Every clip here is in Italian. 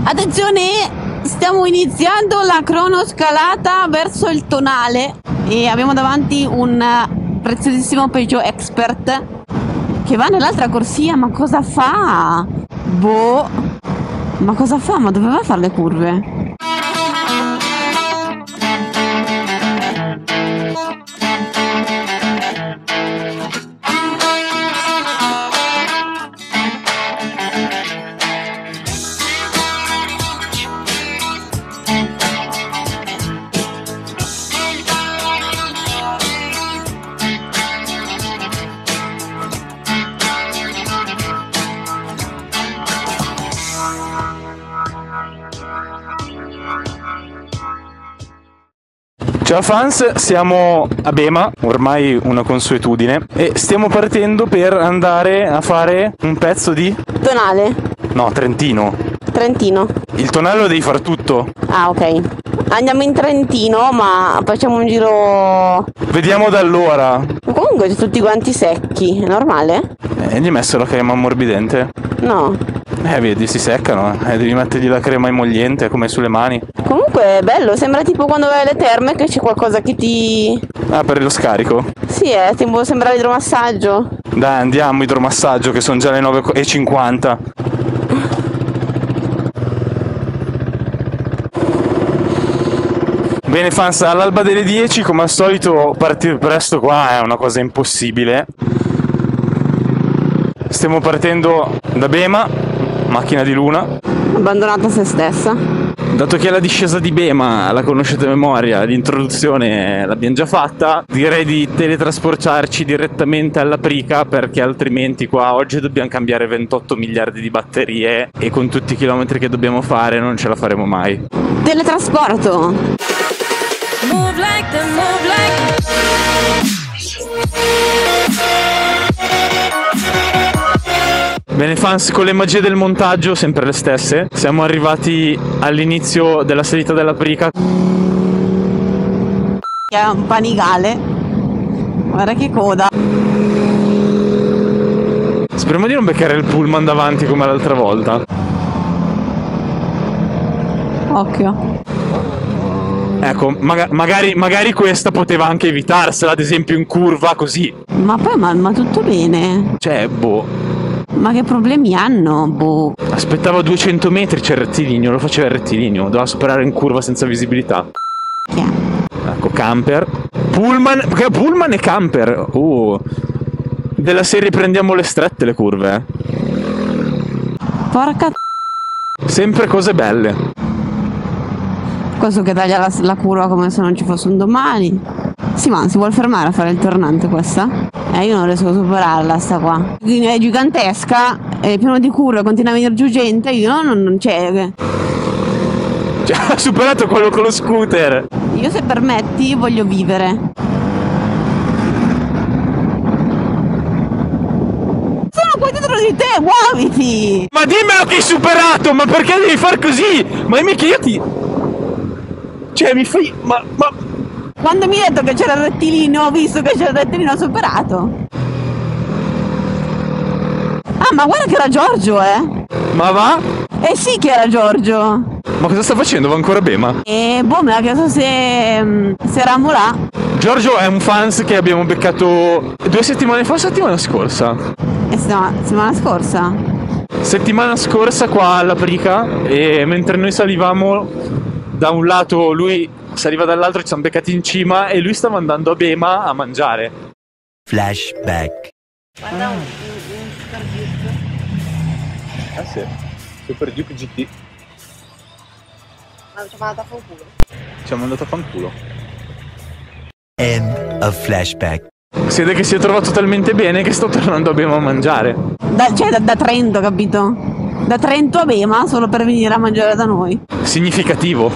Attenzione, stiamo iniziando la cronoscalata verso il tonale e abbiamo davanti un preziosissimo Peugeot Expert che va nell'altra corsia. Ma cosa fa? Boh, ma cosa fa? Ma dove va a fare le curve? Ciao fans, siamo a Bema, ormai una consuetudine, e stiamo partendo per andare a fare un pezzo di... Tonale. No, Trentino. Trentino. Il tonale lo devi far tutto. Ah, ok. Andiamo in Trentino, ma facciamo un giro... Vediamo da allora. Comunque tutti quanti secchi, è normale? Gli hai messo la crema ammorbidente? No. Vedi, si seccano, devi mettergli la crema emolliente come sulle mani. Comunque è bello, sembra tipo quando vai alle terme che c'è qualcosa che ti... Ah, per lo scarico? Sì, tipo sembra l'idromassaggio. Dai, andiamo, idromassaggio, che sono già le 9:50. Bene fans, all'alba delle 10, come al solito partire presto qua è una cosa impossibile. Stiamo partendo da Bema, macchina di Luna. Abbandonata a se stessa. Dato che la discesa di Bema la conoscete a memoria, l'introduzione l'abbiamo già fatta, direi di teletrasportarci direttamente alla Prica, perché altrimenti qua oggi dobbiamo cambiare 28 miliardi di batterie e con tutti i chilometri che dobbiamo fare non ce la faremo mai. Teletrasporto. Move like the move like. Bene fans, con le magie del montaggio, sempre le stesse, siamo arrivati all'inizio della salita della Prica. È un panigale. Guarda che coda. Speriamo di non beccare il pullman davanti come l'altra volta. Occhio. Ecco, magari questa poteva anche evitarsela, ad esempio in curva così. Ma poi ma tutto bene. Cioè, boh. Ma che problemi hanno? Boh. Aspettava 200 metri, c'è il rettilineo, lo faceva il rettilineo, doveva superare in curva senza visibilità. Che è? Ecco, camper. Pullman e camper. Della serie prendiamo le strette le curve. Porca... Sempre cose belle. Questo che taglia la curva come se non ci fosse un domani. Sì, ma si vuole fermare a fare il tornante questa? Io non riesco a superarla sta qua. È gigantesca, è pieno di curve, continua a venire giù gente, io non c'è. Cioè, ha superato quello con lo scooter. Io, se permetti, voglio vivere. Sono qua dietro di te, muoviti! Ma dimmelo che hai superato, ma perché devi far così? Ma mica io ti... Cioè, mi fai... Ma... Quando mi hai detto che c'era il rettilineo, ho visto che c'era il rettilineo, ho superato. Ah, ma guarda che era Giorgio, Ma va? Eh sì che era Giorgio. Ma cosa sta facendo? Va ancora Bema? Boh, me l'ha chiesto se eravamo là. Giorgio è un fans che abbiamo beccato 2 settimane fa o settimana scorsa? Settimana scorsa. Settimana scorsa qua alla Prica, e mentre noi salivamo da un lato, lui saliva dall'altro, ci siamo beccati in cima e lui stava andando a Bema a mangiare. Flashback. Guarda un Super Duke. Ah sì, Super Duke GT. Ma ci ha mandato a fanculo. Ci ha mandato a fanculo. End of flashback. Si vede che si è trovato talmente bene che sto tornando a Bema a mangiare. Da Trento, capito? Da Trento a Bema solo per venire a mangiare da noi. Significativo.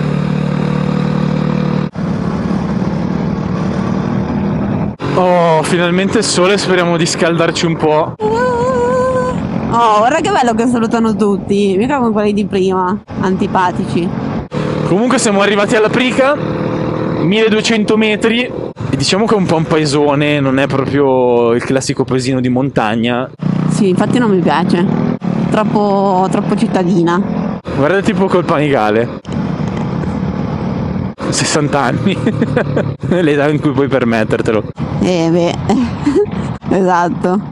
Oh, finalmente il sole, speriamo di scaldarci un po'. Oh, guarda che bello che salutano tutti. Mica come quelli di prima, antipatici. Comunque siamo arrivati alla Prica, 1200 metri, e diciamo che è un po' un paesone, non è proprio il classico paesino di montagna. Sì, infatti non mi piace. Troppo cittadina. Guarda tipo col Panigale. 60 anni. L'età in cui puoi permettertelo. Beh, esatto.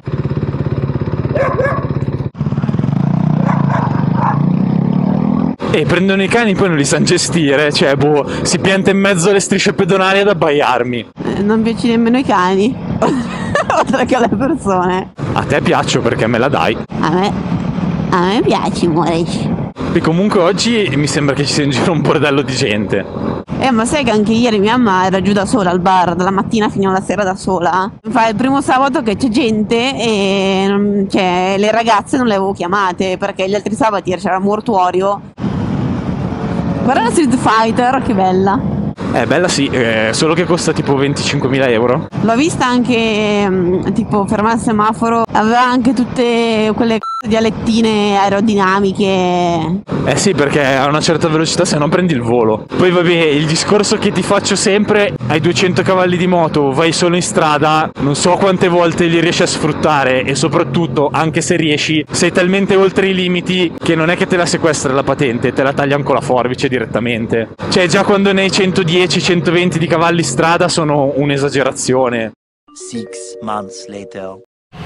E prendono i cani poi non li sanno gestire. Cioè, boh, si pianta in mezzo alle strisce pedonali ad abbaiarmi. Non piaci nemmeno i cani. Oltre che alle persone. A te piaccio perché me la dai. A me piaci, amore. E comunque oggi mi sembra che ci sia in giro un bordello di gente. Ma sai che anche ieri mia mamma era giù da sola al bar, dalla mattina fino alla sera da sola? Fa il primo sabato che c'è gente e cioè, le ragazze non le avevo chiamate perché gli altri sabati c'era mortuorio. Guarda la Street Fighter, che bella. Bella sì, solo che costa tipo 25.000 euro. L'ho vista anche tipo fermare al semaforo, aveva anche tutte quelle dialettine aerodinamiche. Eh sì, perché a una certa velocità se no prendi il volo. Poi vabbè, il discorso che ti faccio sempre, hai 200 cavalli di moto, vai solo in strada, non so quante volte li riesci a sfruttare e soprattutto, anche se riesci, sei talmente oltre i limiti che non è che te la sequestra la patente, te la taglia con la forbice direttamente. Cioè già quando ne hai 110-120 di cavalli strada sono un'esagerazione. 6 months later.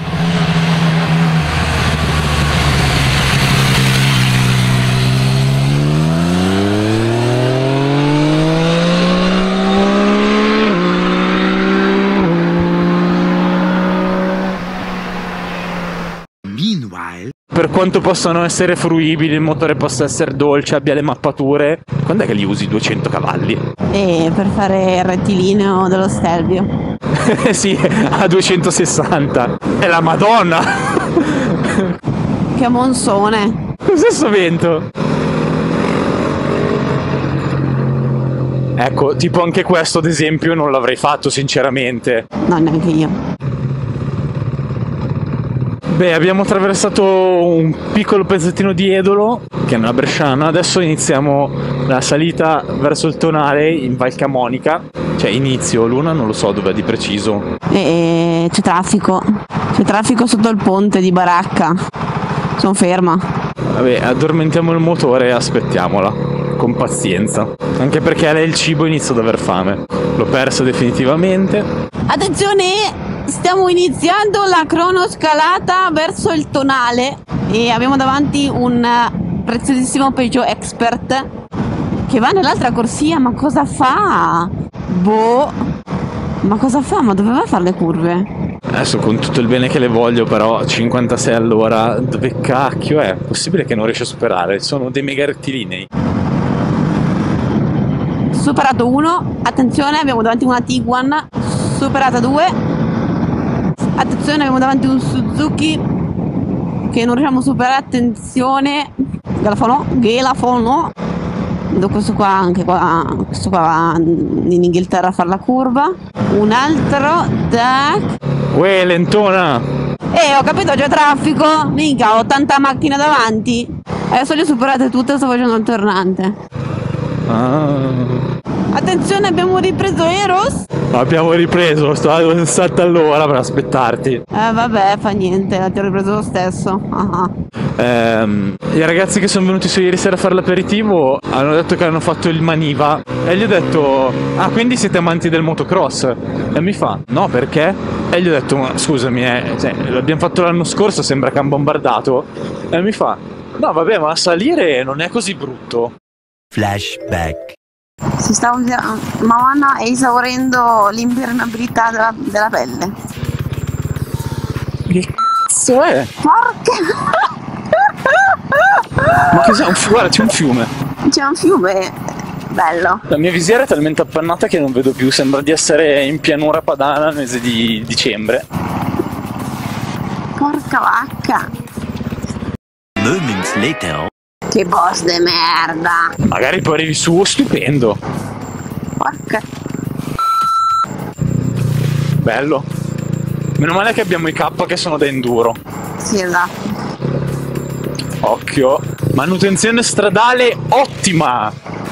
Per quanto possano essere fruibili, il motore possa essere dolce, abbia le mappature, quando è che li usi 200 cavalli? Per fare il rettilineo dello Stelvio. Sì, a 260. È la Madonna! Che monsone. Cos'è sto vento? Ecco, tipo anche questo ad esempio non l'avrei fatto sinceramente. No, neanche io. Beh, abbiamo attraversato un piccolo pezzettino di Edolo, che è una bresciana, adesso iniziamo la salita verso il Tonale in Val Camonica, cioè inizio, Luna non lo so dov'è di preciso. C'è traffico sotto il ponte di Baracca, sono ferma. Vabbè, addormentiamo il motore e aspettiamola, con pazienza, anche perché lei il cibo inizia ad aver fame, l'ho perso definitivamente. Attenzione! Stiamo iniziando la cronoscalata verso il Tonale e abbiamo davanti un preziosissimo Peugeot Expert che va nell'altra corsia. Ma cosa fa? Boh, ma cosa fa? Ma dove va a fare le curve? Adesso con tutto il bene che le voglio, però 56 all'ora, dove cacchio è? Possibile che non riesce a superare? Sono dei mega rettilinei. Superato 1, attenzione, abbiamo davanti una Tiguan. Superata 2. Attenzione, abbiamo davanti un Suzuki che non riusciamo a superare, attenzione, Gelafono. Vedo questo qua, anche qua, questo qua va in Inghilterra a fare la curva. Un altro, tac. Uè, lentona! Ho capito, c'è traffico, mica, ho tanta macchina davanti. Adesso le ho superate tutte, sto facendo il tornante. Attenzione, abbiamo ripreso Eros. Abbiamo ripreso, sto a 60 all'ora per aspettarti. Vabbè, fa niente, ti ho ripreso lo stesso. I ragazzi che sono venuti su ieri sera a fare l'aperitivo hanno detto che hanno fatto il Maniva e gli ho detto: ah, quindi siete amanti del motocross? E mi fa: no, perché? E gli ho detto: ma scusami, cioè, l'abbiamo fatto l'anno scorso, sembra che hanno bombardato. E mi fa: no, vabbè, ma salire non è così brutto. Flashback. Si sta Mamma è esaurendo l'impermeabilità della pelle. Che cazzo è? Porca! Ma cos'è? Guarda, c'è un fiume. C'è un fiume bello. La mia visiera è talmente appannata che non vedo più, sembra di essere in pianura padana al mese di dicembre. Porca vacca. Moments later. Che boss de merda. Magari poi arrivi su, stupendo. Porca. Bello. Meno male che abbiamo i K che sono da enduro. Sì, esatto. Occhio. Manutenzione stradale ottima.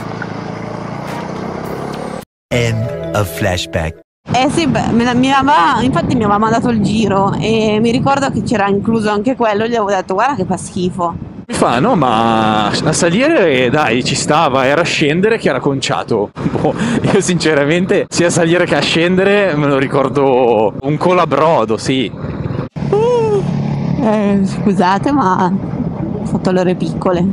End of flashback. Sì, beh, infatti mi aveva mandato il giro e mi ricordo che c'era incluso anche quello, gli avevo detto: guarda che fa schifo. Mi fa, no, ma a salire dai, ci stava, era a scendere che era conciato. Boh, io sinceramente, sia a salire che a scendere, me lo ricordo un colabrodo, sì. Scusate, ma ho fatto le ore piccole.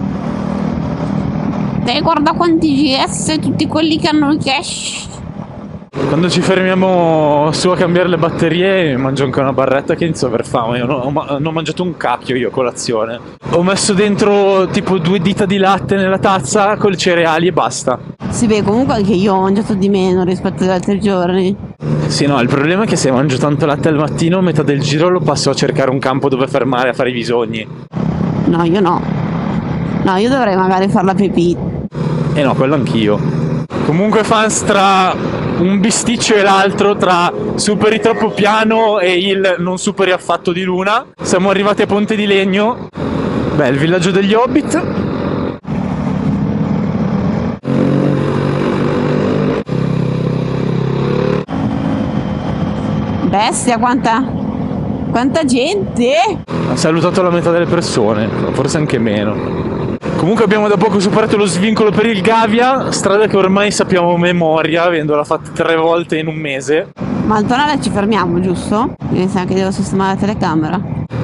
Guarda quanti GS, tutti quelli che hanno il cash. Quando ci fermiamo su a cambiare le batterie, mangio anche una barretta che inizio a aver fame. Io non ho mangiato un cacchio io a colazione. Ho messo dentro tipo 2 dita di latte nella tazza con le cereali e basta. Sì, beh, comunque anche io ho mangiato di meno rispetto agli altri giorni. Sì, no, il problema è che se mangio tanto latte al mattino, metà del giro lo passo a cercare un campo dove fermare a fare i bisogni. No, io no. No, io dovrei magari far la pipì. No, quello anch'io. Comunque fans, tra un bisticcio e l'altro, tra superi troppo piano e il non superi affatto di Luna, siamo arrivati a Ponte di Legno. Beh, il villaggio degli Hobbit. Bestia, quanta gente! Ha salutato la metà delle persone, forse anche meno. Comunque abbiamo da poco superato lo svincolo per il Gavia, strada che ormai sappiamo a memoria, avendola fatta 3 volte in un mese. Ma al tonale ci fermiamo, giusto? Mi sa che devo sistemare la telecamera.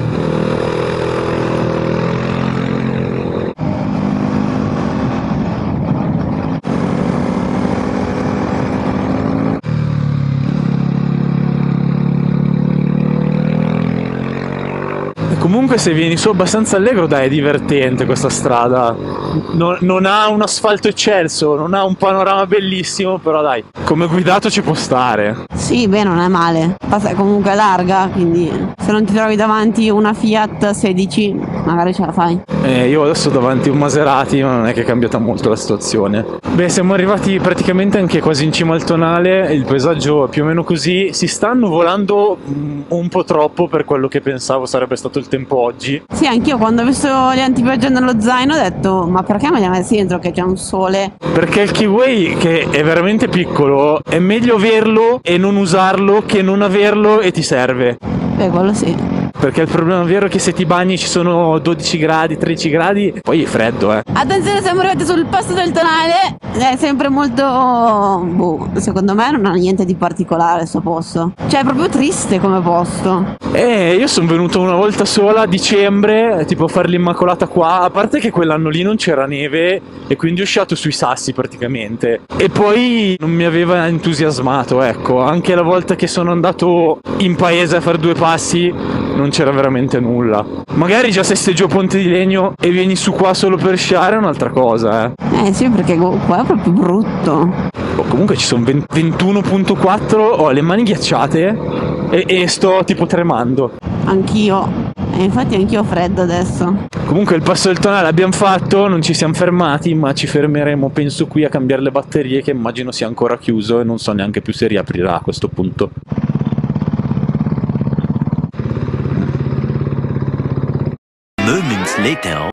Comunque se vieni su abbastanza allegro, dai, è divertente questa strada. Non ha un asfalto eccelso, non ha un panorama bellissimo, però dai, come guidato ci può stare. Sì, beh, non è male. Passa comunque larga, quindi se non ti trovi davanti una Fiat 16, magari ce la fai. Io adesso ho davanti un Maserati, ma non è che è cambiata molto la situazione. Beh, siamo arrivati praticamente anche quasi in cima al tonale, il paesaggio è più o meno così. Si sta nuvolando un po' troppo per quello che pensavo sarebbe stato il tempo oggi. Sì, anch'io quando ho visto gli antipioggia nello zaino ho detto, ma perché me li ha messi dentro che c'è un sole? Perché il Keyway, che è veramente piccolo, è meglio averlo e non usarlo che non averlo e ti serve. Beh, quello sì. Perché il problema vero è che se ti bagni ci sono 12 gradi, 13 gradi, poi è freddo, Attenzione, siamo arrivati sul passo del tonale. È sempre molto... boh, secondo me non ha niente di particolare sto posto. Cioè è proprio triste come posto. Io sono venuto una volta sola a dicembre, tipo a fare l'Immacolata qua, a parte che quell'anno lì non c'era neve e quindi ho sciato sui sassi praticamente. E poi non mi aveva entusiasmato, ecco, anche la volta che sono andato in paese a fare 2 passi non c'era veramente nulla. Magari già se stai giù a Ponte di Legno e vieni su qua solo per sciare è un'altra cosa, Sì, perché qua è proprio brutto. Comunque ci sono 21.4, ho le mani ghiacciate e sto tipo tremando. Anch'io. E infatti anch'io ho freddo adesso. Comunque il passo del tonale l'abbiamo fatto, non ci siamo fermati, ma ci fermeremo penso qui a cambiare le batterie, che immagino sia ancora chiuso e non so neanche più se riaprirà a questo punto. Moments later.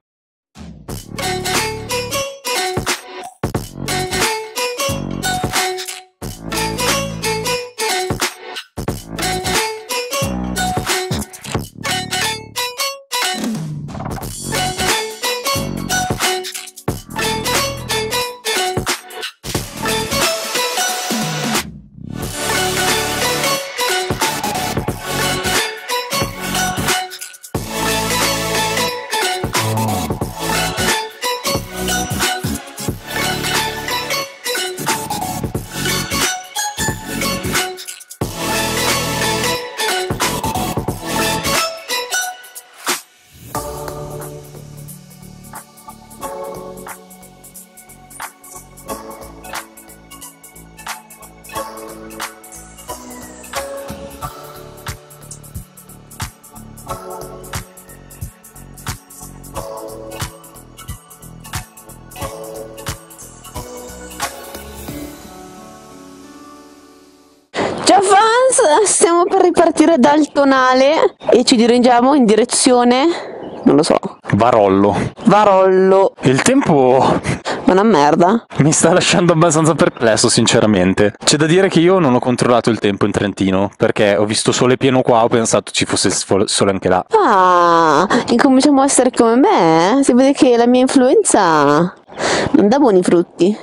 Ciao fans, stiamo per ripartire dal tonale e ci dirigiamo in direzione, non lo so, Varollo. Varollo. Il tempo Ma una merda. Mi sta lasciando abbastanza perplesso, sinceramente. C'è da dire che io non ho controllato il tempo in Trentino, perché ho visto sole pieno qua, ho pensato ci fosse sole anche là. Ah, incominciamo a essere come me. Si vede che la mia influenza non dà buoni frutti.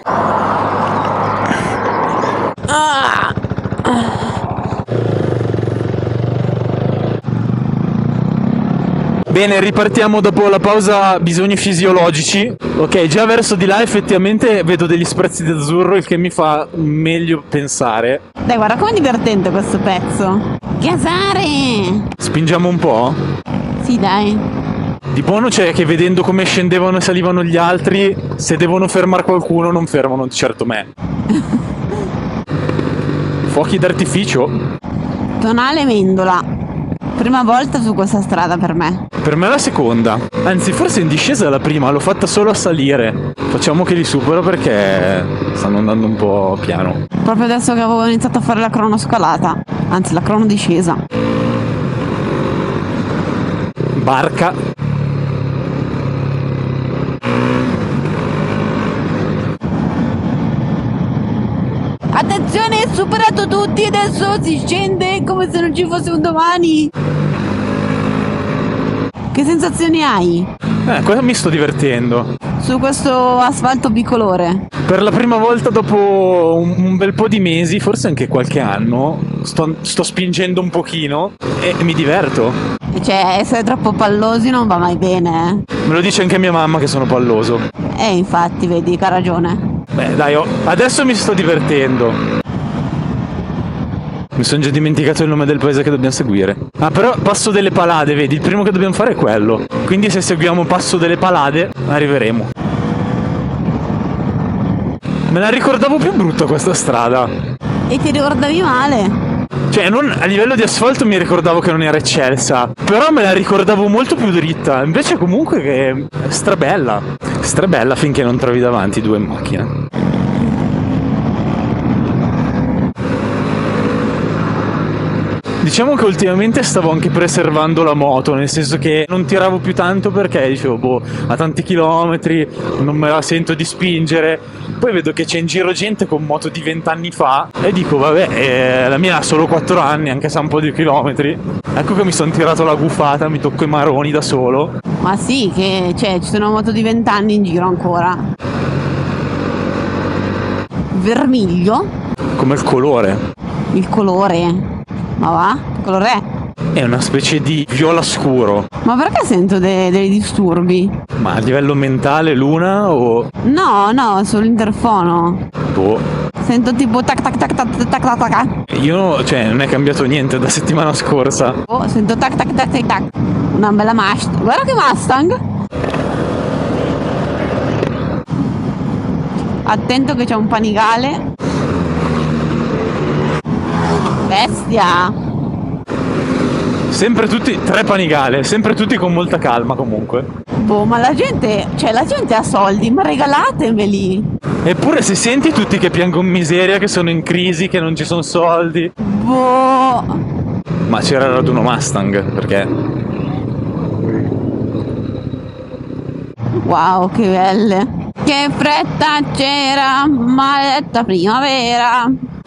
Ah. Bene, ripartiamo dopo la pausa bisogni fisiologici. Ok, già verso di là effettivamente vedo degli sprazzi d'azzurro, il che mi fa meglio pensare. Dai, guarda com'è divertente questo pezzo. Gasare! Spingiamo un po'? Sì, dai. Di buono c'è che vedendo come scendevano e salivano gli altri, se devono fermare qualcuno non fermano di certo me. Fuochi d'artificio? Tonale Mendola. Prima volta su questa strada per me. Per me è la seconda. Anzi, forse in discesa è la prima, l'ho fatta solo a salire. Facciamo che li supero perché stanno andando un po' piano. Proprio adesso che avevo iniziato a fare la cronoscalata. Anzi, la cronodiscesa. Barca. Attenzione, superato tutti, adesso si scende come se non ci fosse un domani. Che sensazioni hai Qua mi sto divertendo. su questo asfalto bicolore? Per la prima volta dopo un bel po' di mesi, forse anche qualche anno, sto spingendo un pochino e mi diverto. Cioè, essere troppo pallosi non va mai bene, Me lo dice anche mia mamma che sono palloso. infatti, vedi che ha ragione. Beh, dai, adesso mi sto divertendo. Mi sono già dimenticato il nome del paese che dobbiamo seguire. Ah, però Passo delle Palade, vedi, il primo che dobbiamo fare è quello. Quindi se seguiamo Passo delle Palade, arriveremo. Me la ricordavo più brutta questa strada. E ti ricordavi male? Cioè, a livello di asfalto mi ricordavo che non era eccelsa, però me la ricordavo molto più dritta. Invece comunque che è strabella. Strabella finché non trovi davanti due in macchina. Diciamo che ultimamente stavo anche preservando la moto, nel senso che non tiravo più tanto perché dicevo, boh, a tanti chilometri, non me la sento di spingere. Poi vedo che c'è in giro gente con moto di 20 anni fa e dico, vabbè, la mia ha solo 4 anni, anche se ha un po' di chilometri. Ecco che mi sono tirato la gufata, mi tocco i maroni da solo. Ma sì, che cioè, ci sono moto di 20 anni in giro ancora. Vermiglio? Come il colore. Il colore? Ma va? Che colore è? È una specie di viola scuro. Ma perché sento dei disturbi? Ma a livello mentale, Luna o... No, sull'interfono. boh. Sento tipo tac tac tac tac tac tac tac. Io, cioè, non è cambiato niente da settimana scorsa. Oh, sento tac tac tac tac tac. Una bella Mustang. Guarda che Mustang. Attento che c'è un panigale. Bestia. Sempre tutti, 3 panigale, sempre tutti con molta calma comunque. Boh, ma la gente ha soldi, ma regalatemeli. Eppure se senti tutti che piangono miseria, che sono in crisi, che non ci sono soldi. Boh. Ma c'era il raduno Mustang, perché... Wow, che belle. Che fretta c'era, maledetta primavera.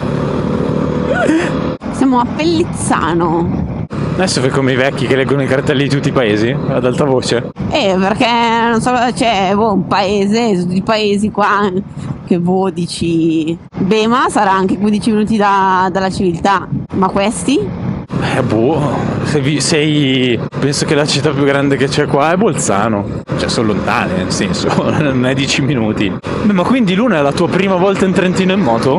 Siamo a Pellizzano. Adesso fai come i vecchi che leggono i cartelli di tutti i paesi, ad alta voce. Perché non so, c'è un paese, tutti i paesi qua che dici. Beh, ma sarà anche 15 minuti dalla civiltà. Ma questi? Boh, penso che la città più grande che c'è qua è Bolzano. Cioè, sono lontane, nel senso, non è 10 minuti. Beh, ma quindi Luna è la tua prima volta in Trentino in moto?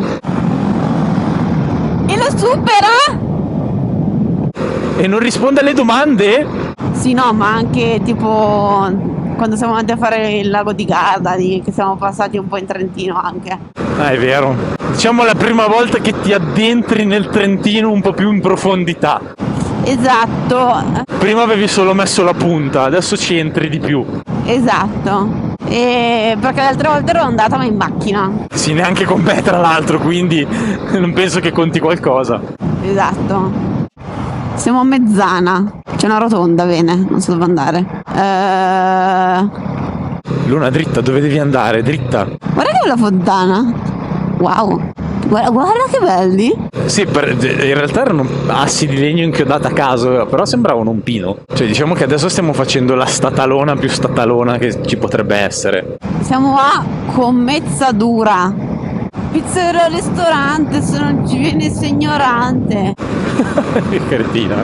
E lo supera? E non risponde alle domande? Sì, no, ma anche tipo quando siamo andati a fare il lago di Garda, che siamo passati un po' in Trentino anche. Ah, è vero. Diciamo la prima volta che ti addentri nel Trentino un po' più in profondità. Esatto. Prima avevi solo messo la punta, adesso ci entri di più. Esatto. Perché le altre volte ero andata ma in macchina. Sì, neanche con me tra l'altro, quindi non penso che conti qualcosa. Esatto. Siamo a Mezzana. C'è una rotonda, bene, non so dove andare. Luna, dritta, dove devi andare? Dritta. Guarda che bella fontana. Wow. Guarda che belli. Sì, in realtà erano assi di legno inchiodata a caso, però sembravano un pino. Cioè, diciamo che adesso stiamo facendo la statalona più statalona che ci potrebbe essere. Siamo a Commezzadura. Pizzeria al ristorante, se non ci viene signorante. Che cretina.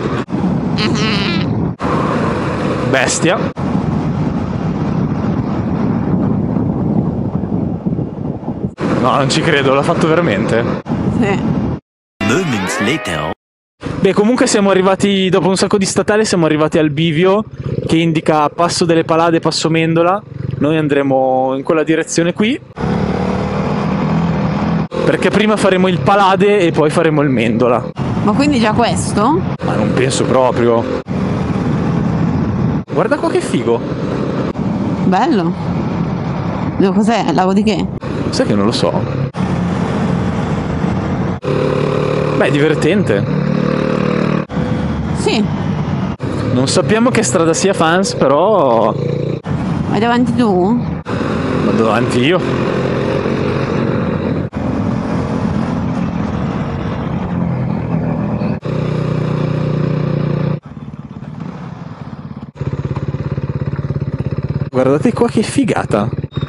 Bestia. No, non ci credo, l'ha fatto veramente. Sì. Moments later. Beh, comunque siamo arrivati, dopo un sacco di statale, siamo arrivati al bivio che indica Passo delle Palade, Passo Mendola. Noi andremo in quella direzione qui, perché prima faremo il Palade e poi faremo il Mendola. Ma quindi già questo? Ma non penso proprio. Guarda qua che figo. Bello. Cos'è? Lago di che? Sai che non lo so. Beh, è divertente. Sì. Non sappiamo che strada sia, fans, però Vai davanti tu? vado avanti io. Guardate qua che figata.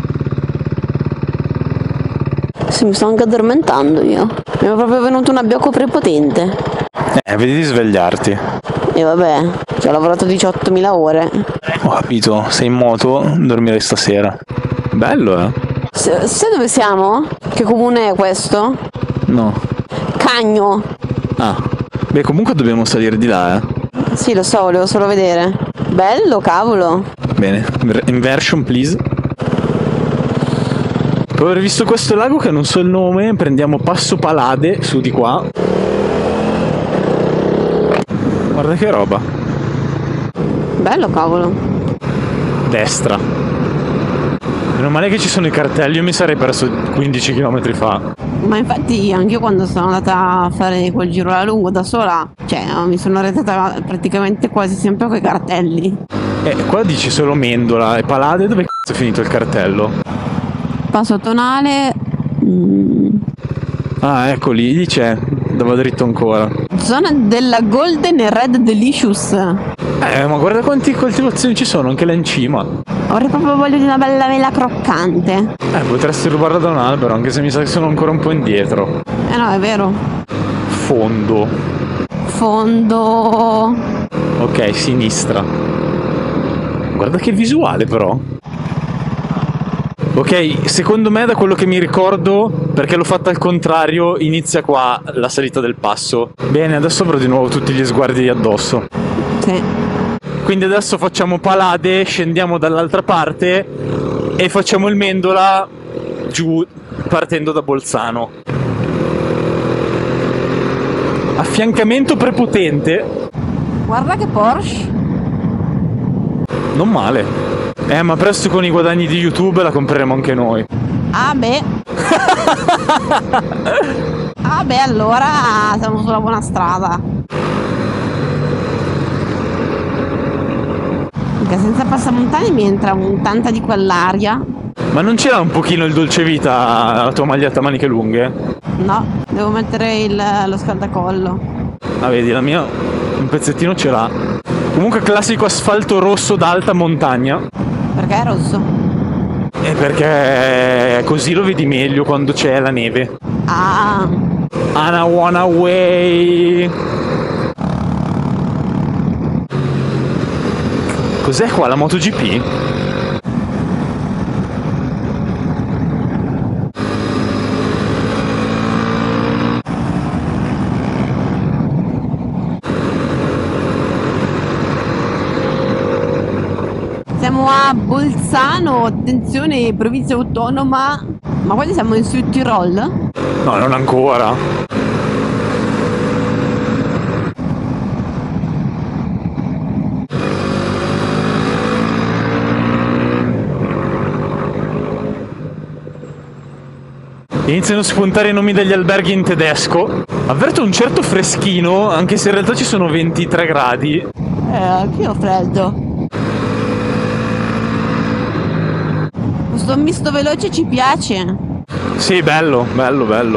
Sì, mi sto anche addormentando io. Mi è proprio venuto un abbiocco prepotente. Vedi di svegliarti. E vabbè, ci ho lavorato 18.000 ore. Ho capito, sei in moto, dormirai stasera. Bello, eh? Sai dove siamo? Che comune è questo? No. Cagno. Ah. Beh, comunque dobbiamo salire di là, eh. Sì, lo so, volevo solo vedere. Bello, cavolo. Bene, inversion please. Dopo aver visto questo lago che non so il nome, prendiamo Passo Palade, su di qua. Guarda che roba. Bello, cavolo. Destra. Meno male che ci sono i cartelli, io mi sarei perso 15 km fa. Ma infatti anche io quando sono andata a fare quel giro alla lungo da sola, cioè mi sono arretrata praticamente quasi sempre con i cartelli. Qua dici solo Mendola e Palade, dove cazzo è finito il cartello? Passo tonale. Ah, ecco lì c'è, dove dritto ancora. Zona della Golden e Red Delicious. Ma guarda quante coltivazioni ci sono, anche là in cima. Avrei proprio voglia di una bella mela croccante. Potresti rubarla da un albero, anche se mi sa che sono ancora un po' indietro. No, è vero. Fondo. Fondo. Ok, sinistra. Guarda che visuale però. Ok, secondo me da quello che mi ricordo, perché l'ho fatta al contrario, inizia qua la salita del passo. Bene, adesso avrò di nuovo tutti gli sguardi addosso. Sì. Quindi adesso facciamo Palade, scendiamo dall'altra parte e facciamo il Mendola giù partendo da Bolzano. Affiancamento prepotente. Guarda che Porsche. Non male. Ma presto con i guadagni di YouTube la compreremo anche noi. Ah beh. Ah beh, allora siamo sulla buona strada. Perché senza passamontagna mi entra tanta di quell'aria. Ma non c'era un pochino il dolcevita la tua maglietta a maniche lunghe? No, devo mettere lo scaldacollo. Ah, vedi, la mia un pezzettino ce l'ha. Comunque classico asfalto rosso d'alta montagna. Perché è rosso? Perché così lo vedi meglio quando c'è la neve. Ah. Anna wanna way. Cos'è qua, la MotoGP? Siamo a Bolzano, attenzione, provincia autonoma. Ma quindi siamo in Sud Tirol? No, non ancora. Iniziano a spuntare i nomi degli alberghi in tedesco. Avverto un certo freschino, anche se in realtà ci sono 23 gradi. Anch'io ho freddo. sto misto veloce ci piace. Sì, bello, bello, bello.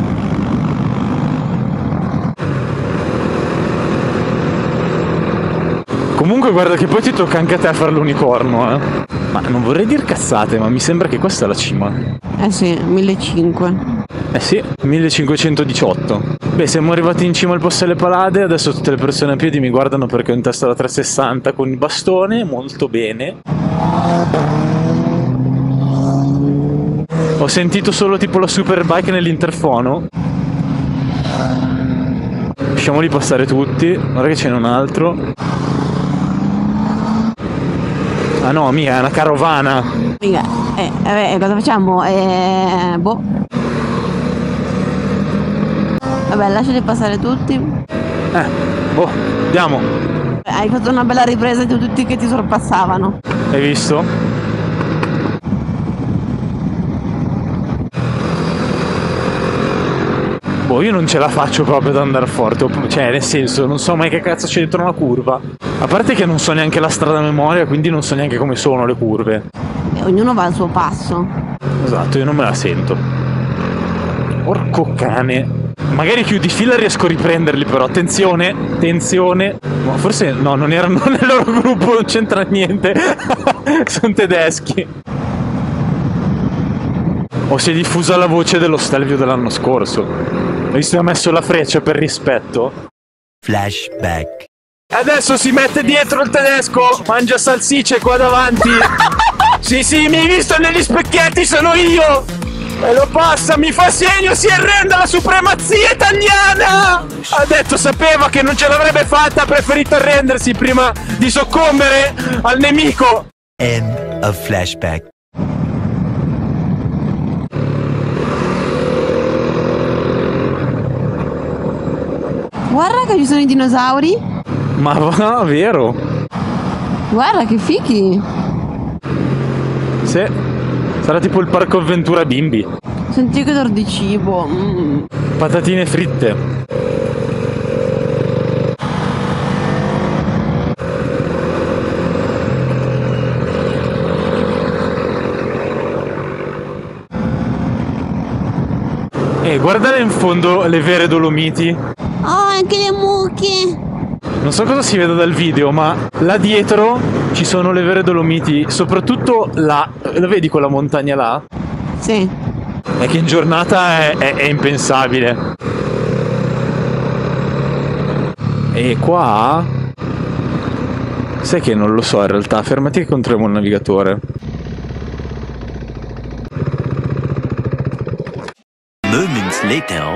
Comunque guarda che poi ti tocca anche a te fare l'unicorno, eh. Ma non vorrei dire cazzate, ma mi sembra che questa è la cima. Eh sì, 1500. Eh sì, 1518. Beh, siamo arrivati in cima al Posto delle Palade, adesso tutte le persone a piedi mi guardano perché ho in testa la 360 con il bastone, molto bene. Ho sentito solo tipo la Superbike nell'interfono. Lasciamoli passare tutti, guarda che ce n'è un altro. Ah no, mica, è una carovana. Mica, vabbè, cosa facciamo? Boh. Vabbè, lasciali passare tutti. Boh, andiamo. Hai fatto una bella ripresa di tutti che ti sorpassavano. Hai visto? Boh, io non ce la faccio proprio ad andare forte. Cioè, nel senso, non so mai che cazzo c'è dentro una curva. A parte che non so neanche la strada a memoria, quindi non so neanche come sono le curve. Ognuno va al suo passo. Esatto, io non me la sento. Porco cane. Magari chiudi fila e riesco a riprenderli, però attenzione, attenzione. Ma forse no, non erano nel loro gruppo, non c'entra niente. Sono tedeschi. O si è diffusa la voce dello Stelvio dell'anno scorso. Hai visto che ha messo la freccia per rispetto? Flashback. Adesso si mette dietro il tedesco, mangia salsicce qua davanti. Sì, mi hai visto negli specchietti, sono io. E lo passa, mi fa segno, si arrende alla supremazia italiana. Ha detto, sapeva che non ce l'avrebbe fatta, ha preferito arrendersi prima di soccombere al nemico. End of flashback. Guarda che ci sono i dinosauri. Ma va, vero? Guarda che fichi. Sì, sarà tipo il parco avventura bimbi. Senti che odore di cibo. Patatine fritte. Guardare in fondo le vere Dolomiti. Oh, anche le mucche. Non so cosa si vede dal video, ma là dietro ci sono le vere Dolomiti. Soprattutto là, la vedi quella montagna là? Sì. È che in giornata è impensabile. E qua? Sai che non lo so in realtà, fermati che controlliamo il navigatore. Moments later.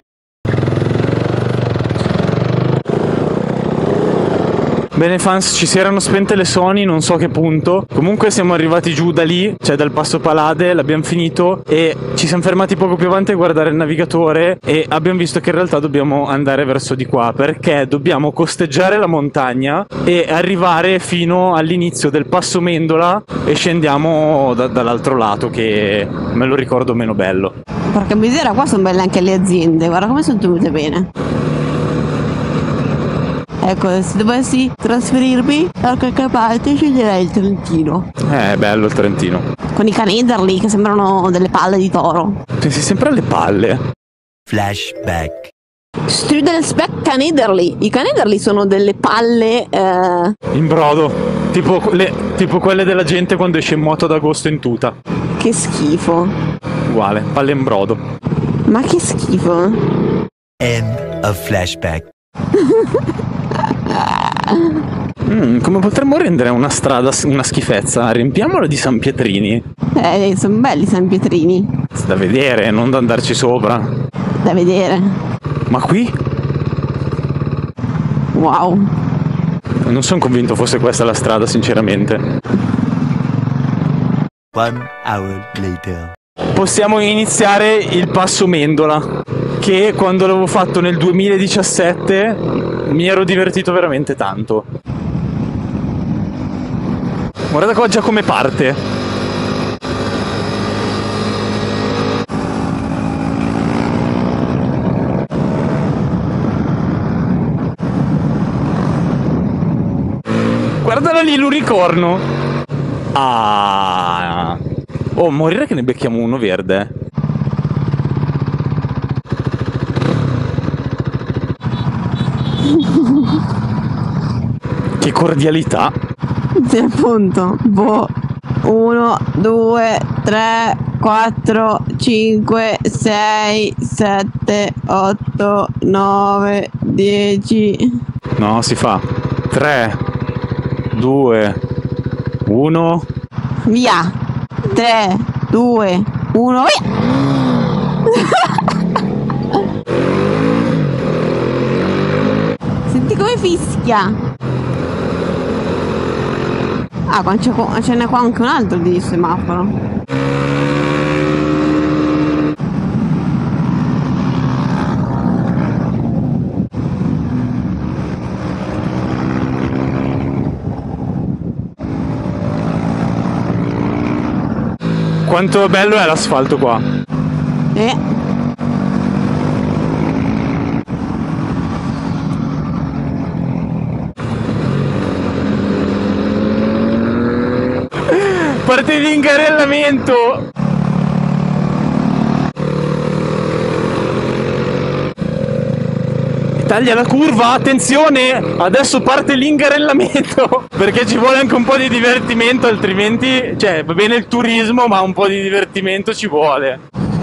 Bene fans, ci si erano spente le Sony, non so a che punto. Comunque siamo arrivati giù da lì, cioè dal Passo Palade, l'abbiamo finito e ci siamo fermati poco più avanti a guardare il navigatore e abbiamo visto che in realtà dobbiamo andare verso di qua perché dobbiamo costeggiare la montagna e arrivare fino all'inizio del Passo Mendola e scendiamo dall'altro lato che me lo ricordo meno bello. Porca misera, qua sono belle anche le aziende, guarda come sono tenute bene. Ecco, se dovessi trasferirmi da qualche parte sceglierei il Trentino. Bello il Trentino. Con i canederli che sembrano delle palle di toro. Pensi sempre alle palle. Flashback. Strudelspeck canederli. I canederli sono delle palle in brodo. Tipo quelle della gente quando esce in moto ad agosto in tuta. Che schifo. Uguale, palle in brodo. Ma che schifo. End of flashback. Come potremmo rendere una strada una schifezza? Riempiamola di San Pietrini. Sono belli San Pietrini. Da vedere, non da andarci sopra. Da vedere. Ma qui? Wow. Non sono convinto fosse questa la strada, sinceramente. 1 hour later. Possiamo iniziare il Passo Mendola, che quando l'avevo fatto nel 2017 mi ero divertito veramente tanto. Guarda qua già come parte. Guardala lì l'unicorno. Ah, Oh, morire che ne becchiamo uno verde. Che cordialità. Sì, appunto. Boh. 1, 2, 3, 4, 5, 6, 7, 8, 9, 10. No, si fa. 3, 2, 1. Via. 3, 2, 1, via. Senti come fischia. Ah, ce n'è qua anche un altro di semaforo. Quanto bello è l'asfalto qua. Parte l'ingarellamento. Taglia la curva, attenzione, adesso parte l'ingarellamento, perché ci vuole anche un po' di divertimento, altrimenti, cioè, va bene il turismo, ma un po' di divertimento ci vuole.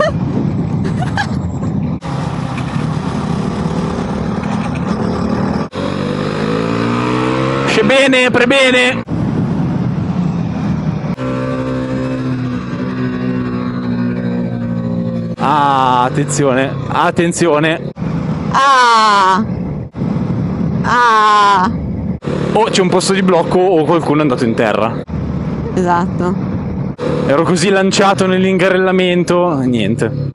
Esce bene, prebene. Ah, attenzione, attenzione. O c'è un posto di blocco o qualcuno è andato in terra. Esatto. Ero così lanciato nell'ingarellamento, niente.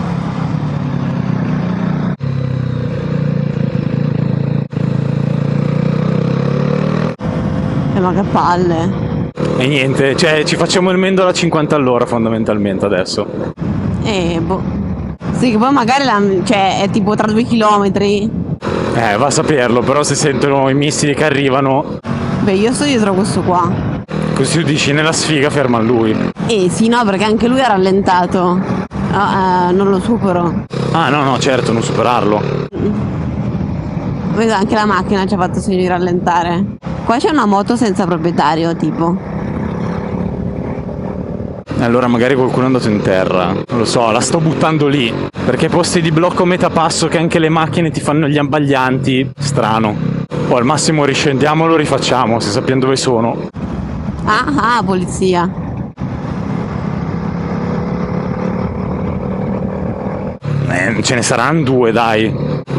Ma che palle. E niente, cioè ci facciamo il mendo alla 50 all'ora fondamentalmente adesso. Boh. Sì, che poi magari cioè, è tipo tra 2 chilometri. Va a saperlo, però se sentono i missili che arrivano. Beh, io sto dietro questo qua. Così tu dici nella sfiga ferma lui. Sì, no, perché anche lui ha rallentato. No, non lo supero. Ah, no, certo, non superarlo. Vedo anche la macchina ci ha fatto segno di rallentare. Qua c'è una moto senza proprietario, tipo. Allora magari qualcuno è andato in terra. Non lo so, la sto buttando lì. Perché posti di blocco a metà passo che anche le macchine ti fanno gli abbaglianti. Strano. O al massimo riscendiamo e lo rifacciamo, se sappiamo dove sono. Ah, polizia. Ce ne saranno 2, dai.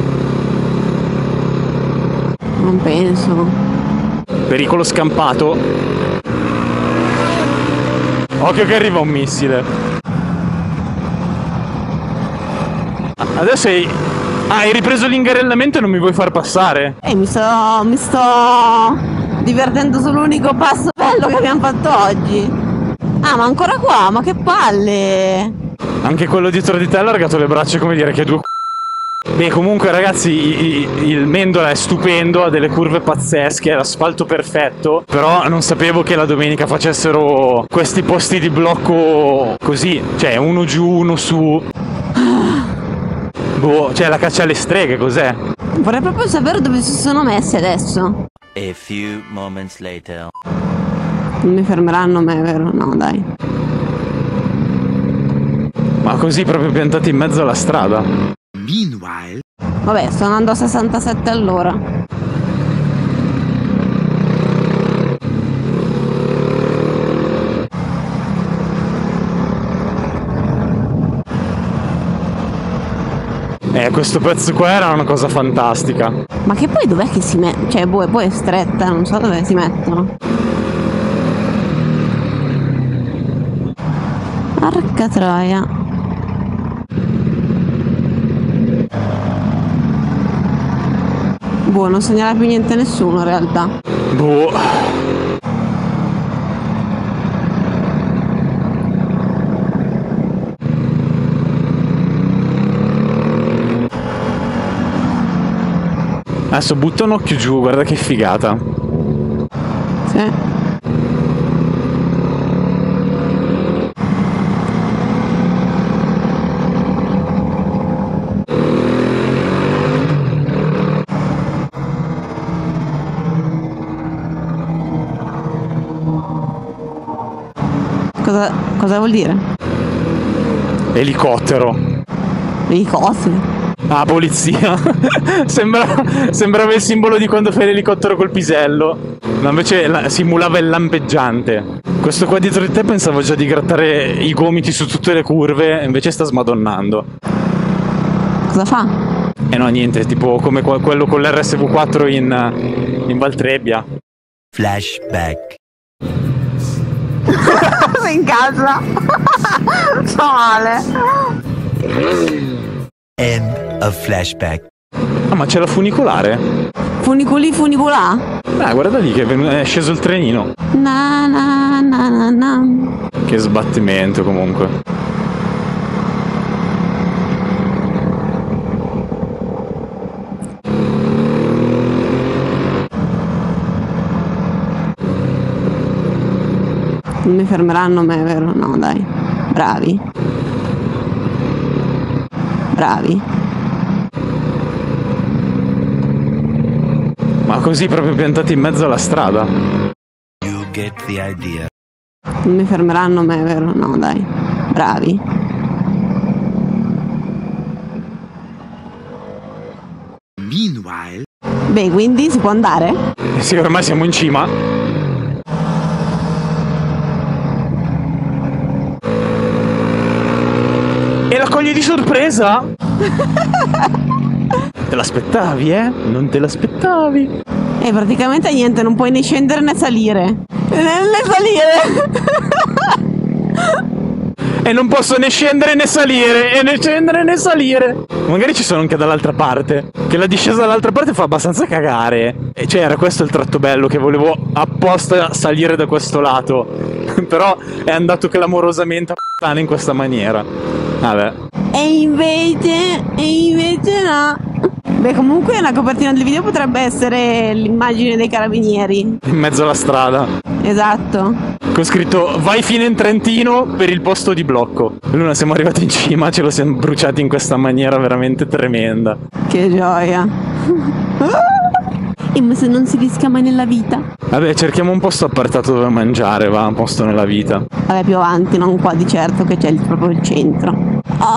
Non penso. Pericolo scampato. Occhio che arriva un missile. Adesso hai ripreso l'ingarellamento e non mi vuoi far passare? Mi sto divertendo sull'unico passo bello che abbiamo fatto oggi. Ah, ma ancora qua? Ma che palle! Anche quello dietro di te ha allargato le braccia come dire che due Beh, comunque ragazzi, il Mendola è stupendo, ha delle curve pazzesche, è l'asfalto perfetto, però non sapevo che la domenica facessero questi posti di blocco così, cioè uno giù, uno su. Boh, cioè la caccia alle streghe, cos'è? Vorrei proprio sapere dove si sono messi adesso. A few moments later. Non mi fermeranno me, vero? No, dai. Ma così proprio piantati in mezzo alla strada. Meanwhile. Vabbè, sto andando a 67 all'ora. Questo pezzo qua era una cosa fantastica. Ma che poi dov'è che si mette? Cioè, boh, poi è stretta, non so dove si mettono. Porca troia. Boh, non segnala più niente nessuno in realtà. Boh. Adesso butta un occhio giù, guarda che figata. Sì. Cosa vuol dire? Elicottero. Elicottero? Ah, polizia. Sembrava il simbolo di quando fai l'elicottero col pisello. No, invece simulava il lampeggiante. Questo qua dietro di te pensavo già di grattare i gomiti su tutte le curve, invece sta smadonnando. Cosa fa? No, niente, tipo come quello con l'RSV4 in Valtrebbia. Flashback. Sei in casa? Sto male. End of flashback. Ah, ma c'è la funicolare? Funicolà? Guarda lì che è sceso il trenino. Na na na na na. Che sbattimento comunque. Non mi fermeranno me, vero? No, dai. Bravi. Ma così proprio piantati in mezzo alla strada? You get the idea. Non mi fermeranno me, vero? No, dai. Bravi. Meanwhile, Beh, quindi si può andare? Sì, ormai siamo in cima. E la cogli di sorpresa? Te l'aspettavi, eh? Non te l'aspettavi? E praticamente niente, non puoi né scendere né salire. Né salire! E non posso né scendere né salire, e né scendere né salire. Magari ci sono anche dall'altra parte, che la discesa dall'altra parte fa abbastanza cagare. E cioè era questo il tratto bello, che volevo apposta salire da questo lato. Però è andato clamorosamente a puttane in questa maniera. Vabbè. E invece no. Beh, comunque la copertina del video potrebbe essere l'immagine dei carabinieri. In mezzo alla strada. Esatto. Con scritto vai fino in Trentino per il posto di blocco. Luna, siamo arrivati in cima, ce lo siamo bruciati in questa maniera veramente tremenda. Che gioia. E ma se non si rischia mai nella vita? Vabbè, cerchiamo un posto appartato dove mangiare, va, un posto nella vita. Vabbè, più avanti, non qua di certo, che c'è proprio il centro.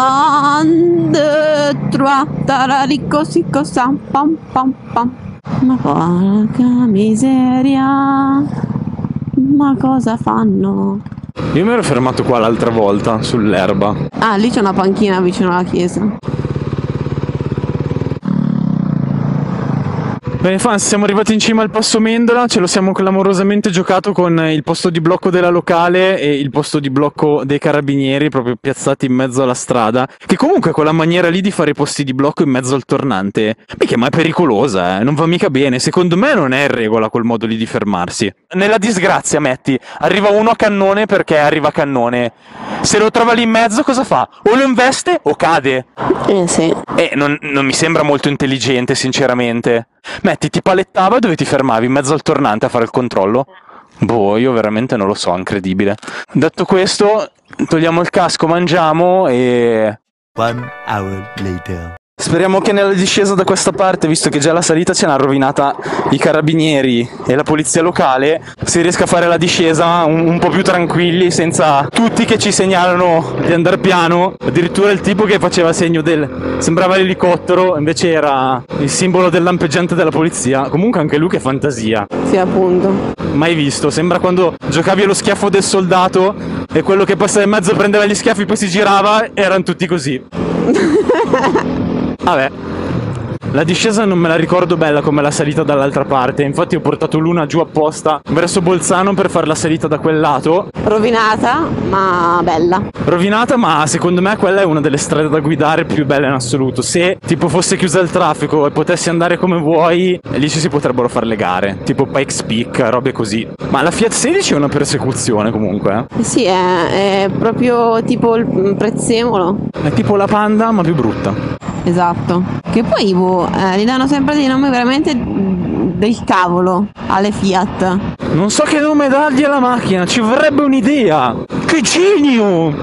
Tararico sicco sam pam pam pam. Ma porca miseria. Ma cosa fanno? Io mi ero fermato qua l'altra volta, sull'erba. Ah, lì c'è una panchina vicino alla chiesa. Bene fans, siamo arrivati in cima al passo Mendola, ce lo siamo clamorosamente giocato con il posto di blocco della locale e il posto di blocco dei carabinieri proprio piazzati in mezzo alla strada, che comunque quella maniera lì di fare i posti di blocco in mezzo al tornante, mica ma è pericolosa, non va mica bene, secondo me non è in regola quel modo lì di fermarsi. Nella disgrazia, metti, arriva uno a cannone perché arriva a cannone, se lo trova lì in mezzo cosa fa? O lo investe o cade. Sì. Non mi sembra molto intelligente, sinceramente. Metti, ti palettava dove ti fermavi in mezzo al tornante a fare il controllo? Boh, io veramente non lo so, incredibile. Detto questo, togliamo il casco, mangiamo e... 1 hour later. Speriamo che nella discesa da questa parte, visto che già la salita ce l'ha rovinata i carabinieri e la polizia locale, si riesca a fare la discesa un po' più tranquilli, senza tutti che ci segnalano di andare piano. Addirittura il tipo che faceva segno sembrava l'elicottero, invece era il simbolo del lampeggiante della polizia. Comunque anche lui che fantasia. Sì, appunto. Mai visto, sembra quando giocavi allo schiaffo del soldato e quello che passava in mezzo prendeva gli schiaffi, poi si girava e erano tutti così. Vabbè, la discesa non me la ricordo bella come la salita dall'altra parte, infatti ho portato Luna giù apposta verso Bolzano per fare la salita da quel lato. Rovinata, ma bella. Rovinata, ma secondo me quella è una delle strade da guidare più belle in assoluto. Se tipo fosse chiusa il traffico e potessi andare come vuoi, lì ci si potrebbero fare le gare, tipo Pikes Peak, robe così. Ma la Fiat 16 è una persecuzione comunque, Sì, è proprio tipo il prezzemolo. È tipo la Panda ma più brutta. Esatto. Che poi gli danno sempre dei nomi veramente del cavolo alle Fiat. Non so che nome dargli alla macchina, ci vorrebbe un'idea. Che genio!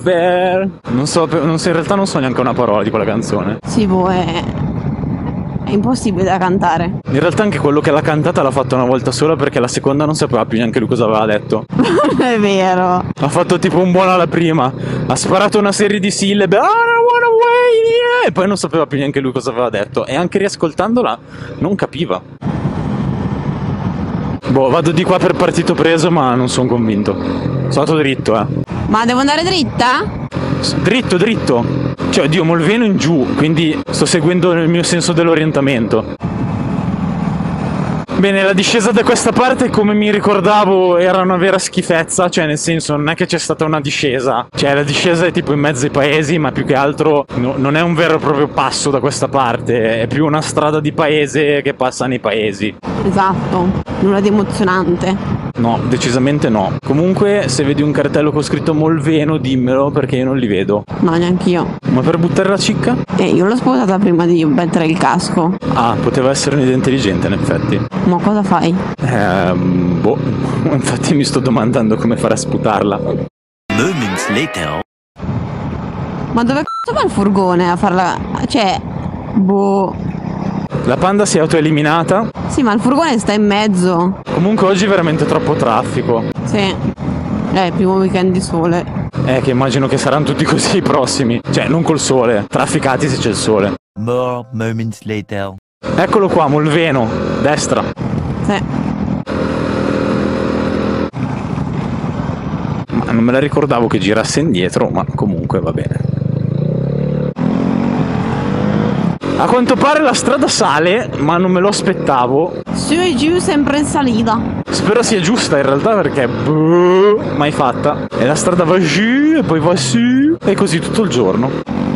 Non so, in realtà non so neanche una parola di quella canzone. Sì, è impossibile da cantare. In realtà anche quello che l'ha cantata l'ha fatta una volta sola, perché la seconda non sapeva più neanche lui cosa aveva detto. È vero. Ha fatto tipo un buono alla prima, ha sparato una serie di sillabe, I don't wanna wait, yeah", e poi non sapeva più neanche lui cosa aveva detto, e anche riascoltandola non capiva. Boh, vado di qua per partito preso, ma non sono convinto. Sono andato dritto, Ma devo andare dritta? Dritto, dritto. Cioè, oddio, Molveno in giù, quindi sto seguendo il mio senso dell'orientamento. Bene, la discesa da questa parte, come mi ricordavo, era una vera schifezza, cioè nel senso non è che c'è stata una discesa, cioè la discesa è tipo in mezzo ai paesi, ma più che altro non è un vero e proprio passo da questa parte, è più una strada di paese che passa nei paesi. Esatto, nulla di emozionante. No, decisamente no. Comunque, se vedi un cartello con scritto Molveno, dimmelo, perché io non li vedo. No, neanche io. Ma per buttare la cicca? Io l'ho sposata prima di mettere il casco. Ah, poteva essere un'idea intelligente, in effetti. Ma cosa fai? Boh, infatti mi sto domandando come fare a sputarla. Moments later. Ma dove cazzo va il furgone a farla? Cioè, boh. La Panda si è autoeliminata. Sì, ma il furgone sta in mezzo. Comunque oggi è veramente troppo traffico. Sì. Il primo weekend di sole. Che immagino che saranno tutti così i prossimi. Cioè, non col sole, trafficati se c'è il sole. More moments later. Eccolo qua, Molveno, destra. Sì. Ma non me la ricordavo che girasse indietro, ma comunque va bene. A quanto pare la strada sale, ma non me lo aspettavo. Su e giù, sempre in salita. Spero sia giusta in realtà, perché mai fatta. E la strada va giù e poi va su, e così tutto il giorno.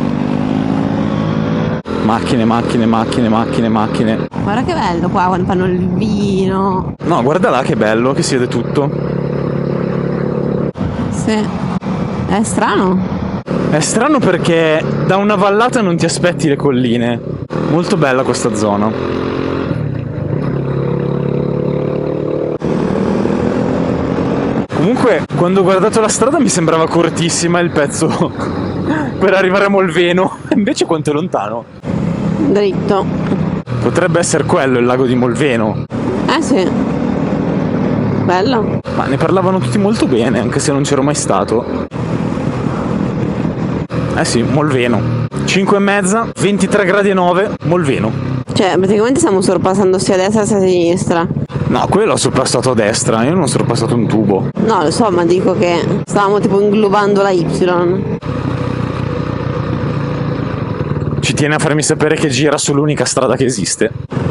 Macchine, macchine, macchine, macchine, macchine. Guarda che bello qua quando fanno il vino. No, guarda là che bello, che si vede tutto. Sì. È strano. È strano perché da una vallata non ti aspetti le colline. Molto bella questa zona. Comunque, quando ho guardato la strada mi sembrava cortissima il pezzo per arrivare a Molveno. Invece quanto è lontano. Dritto. Potrebbe essere quello il lago di Molveno. Sì. Bello. Ma ne parlavano tutti molto bene, anche se non c'ero mai stato. Sì, Molveno. 5,5, 23 gradi e 9, Molveno. Cioè, praticamente stiamo sorpassando sia a destra sia a sinistra. No, quello ho sorpassato a destra, io non ho sorpassato un tubo. No, lo so, ma dico che stavamo tipo inglobando la Y. Ci tiene a farmi sapere che gira sull'unica strada che esiste.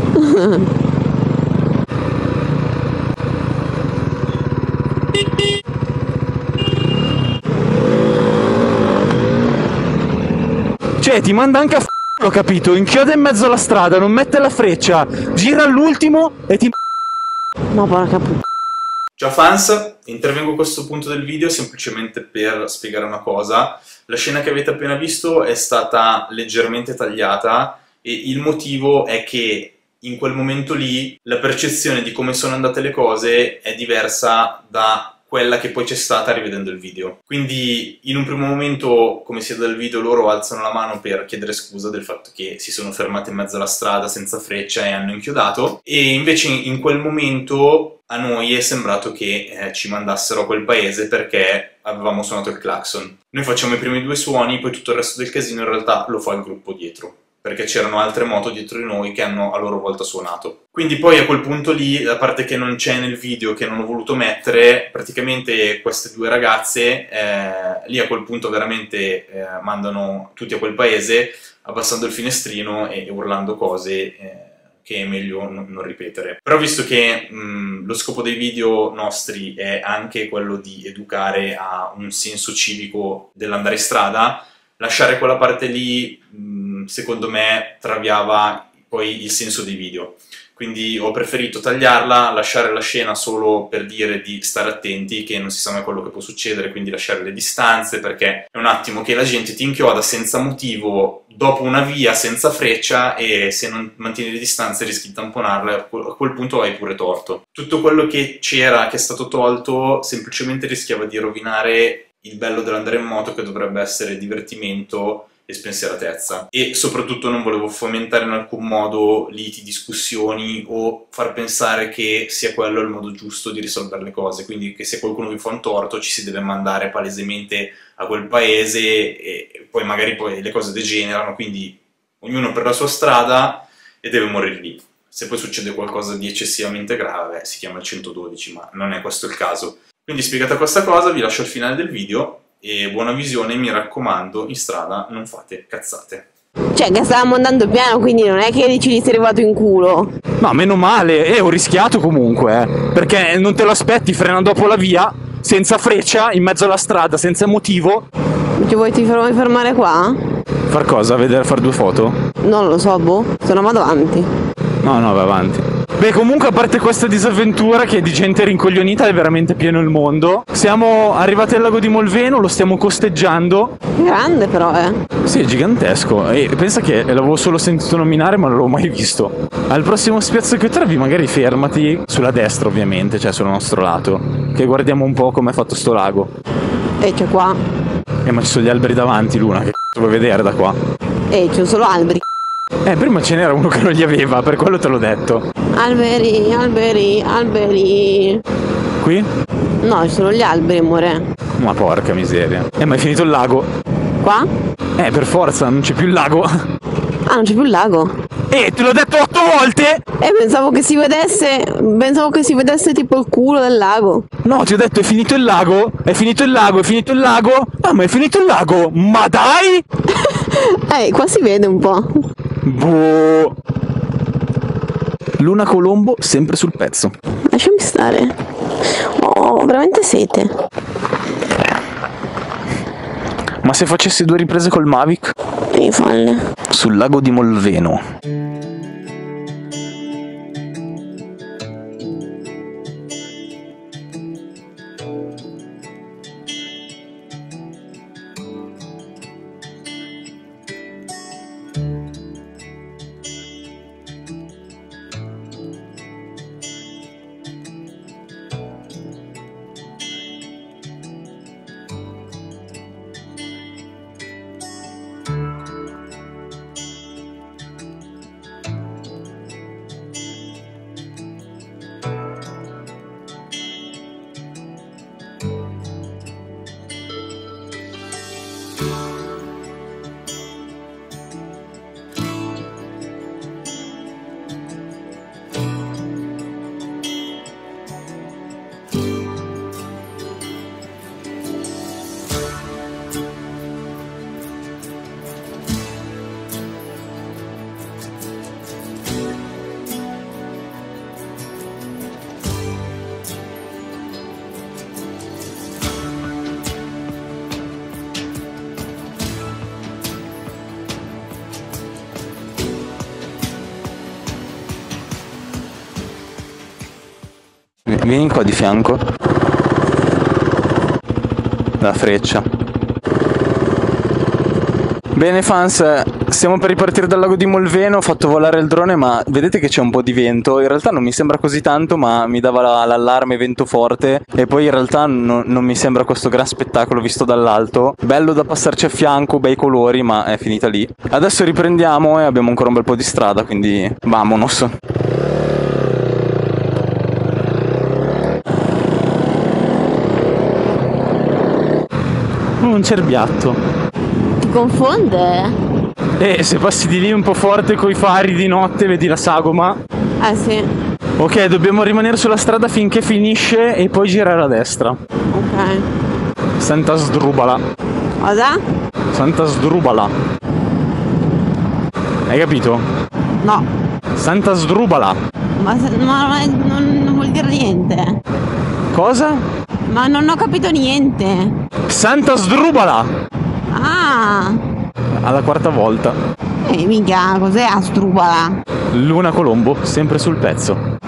Cioè, ti manda anche a l'ho capito, inchioda in mezzo alla strada, non mette la freccia, gira all'ultimo e ti... Ma porca puttana. Ciao fans, intervengo a questo punto del video semplicemente per spiegare una cosa. La scena che avete appena visto è stata leggermente tagliata e il motivo è che in quel momento lì la percezione di come sono andate le cose è diversa da quella che poi c'è stata rivedendo il video. Quindi in un primo momento, come si vede dal video, loro alzano la mano per chiedere scusa del fatto che si sono fermati in mezzo alla strada senza freccia e hanno inchiodato, e invece in quel momento a noi è sembrato che ci mandassero a quel paese perché avevamo suonato il clacson. Noi facciamo i primi due suoni, poi tutto il resto del casino in realtà lo fa il gruppo dietro, perché c'erano altre moto dietro di noi che hanno a loro volta suonato. Quindi poi a quel punto lì, la parte che non c'è nel video, che non ho voluto mettere, praticamente queste due ragazze, lì a quel punto veramente mandano tutti a quel paese, abbassando il finestrino e urlando cose che è meglio non ripetere. Però visto che lo scopo dei video nostri è anche quello di educare a un senso civico dell'andare in strada, lasciare quella parte lì secondo me traviava poi il senso dei video, quindi ho preferito tagliarla, lasciare la scena solo per dire di stare attenti, che non si sa mai quello che può succedere, quindi lasciare le distanze, perché è un attimo che la gente ti inchioda senza motivo dopo una via senza freccia e se non mantieni le distanze rischi di tamponarle, a quel punto hai pure torto. Tutto quello che c'era, che è stato tolto, semplicemente rischiava di rovinare il bello dell'andare in moto, che dovrebbe essere divertimento e spensieratezza, e soprattutto non volevo fomentare in alcun modo liti, discussioni o far pensare che sia quello il modo giusto di risolvere le cose, quindi che se qualcuno vi fa un torto ci si deve mandare palesemente a quel paese e poi magari le cose degenerano, quindi ognuno per la sua strada e deve morire lì. Se poi succede qualcosa di eccessivamente grave, si chiama il 112, ma non è questo il caso. Quindi spiegata questa cosa, vi lascio al finale del video e buona visione, mi raccomando, in strada non fate cazzate. Cioè, che stavamo andando piano, quindi non è che dici gli sei arrivato in culo. No, meno male, ho rischiato comunque, perché non te lo aspetti, frena dopo la via, senza freccia, in mezzo alla strada, senza motivo. Ti vuoi fermare qua? Far cosa? Far 2 foto? Non lo so, boh, sono vado avanti. No, vai avanti. Beh, comunque, a parte questa disavventura che di gente rincoglionita è veramente pieno il mondo, siamo arrivati al lago di Molveno, lo stiamo costeggiando. Grande però, Sì, è gigantesco, e pensa che l'avevo solo sentito nominare ma non l'avevo mai visto. Al prossimo spiazzo che trovi magari fermati, sulla destra ovviamente, cioè sul nostro lato, che guardiamo un po' com'è fatto sto lago. E c'è qua. Ma ci sono gli alberi davanti, Luna, che c***o vuoi vedere da qua? Ci sono solo alberi. Prima ce n'era uno che non li aveva, per quello te l'ho detto. Alberi, alberi, alberi. Qui? No, ci sono gli alberi, amore. Ma porca miseria. Ma è finito il lago? Qua? Per forza, non c'è più il lago. Ah, non c'è più il lago. Te l'ho detto 8 volte! Pensavo che si vedesse tipo il culo del lago. No, ti ho detto è finito il lago, è finito il lago, è finito il lago. Ah, ma è finito il lago? Ma dai! Qua si vede un po'. Boh. Luna Colombo sempre sul pezzo. Lasciami stare. Ho veramente sete. Ma se facessi 2 riprese col Mavic? Falle. Sul lago di Molveno. Vieni qua di fianco. La freccia. Bene fans, stiamo per ripartire dal lago di Molveno, ho fatto volare il drone ma vedete che c'è un po' di vento, in realtà non mi sembra così tanto ma mi dava l'allarme vento forte e poi in realtà non mi sembra questo gran spettacolo visto dall'alto, bello da passarci a fianco, bei colori ma è finita lì. Adesso riprendiamo e abbiamo ancora un bel po' di strada quindi vamonos. Un cerbiatto. Ti confonde? Se passi di lì un po' forte coi fari di notte vedi la sagoma. Sì. Ok, dobbiamo rimanere sulla strada finché finisce e poi girare a destra. Ok. Santa sdrubala. Cosa? Santa sdrubala. Hai capito? No. Santa sdrubala. Ma non vuol dire niente. Cosa? Ma non ho capito niente. Santa sdrubala. Ah. Alla 4ª volta. Mica, cos'è Astrubala? Luna Colombo, sempre sul pezzo.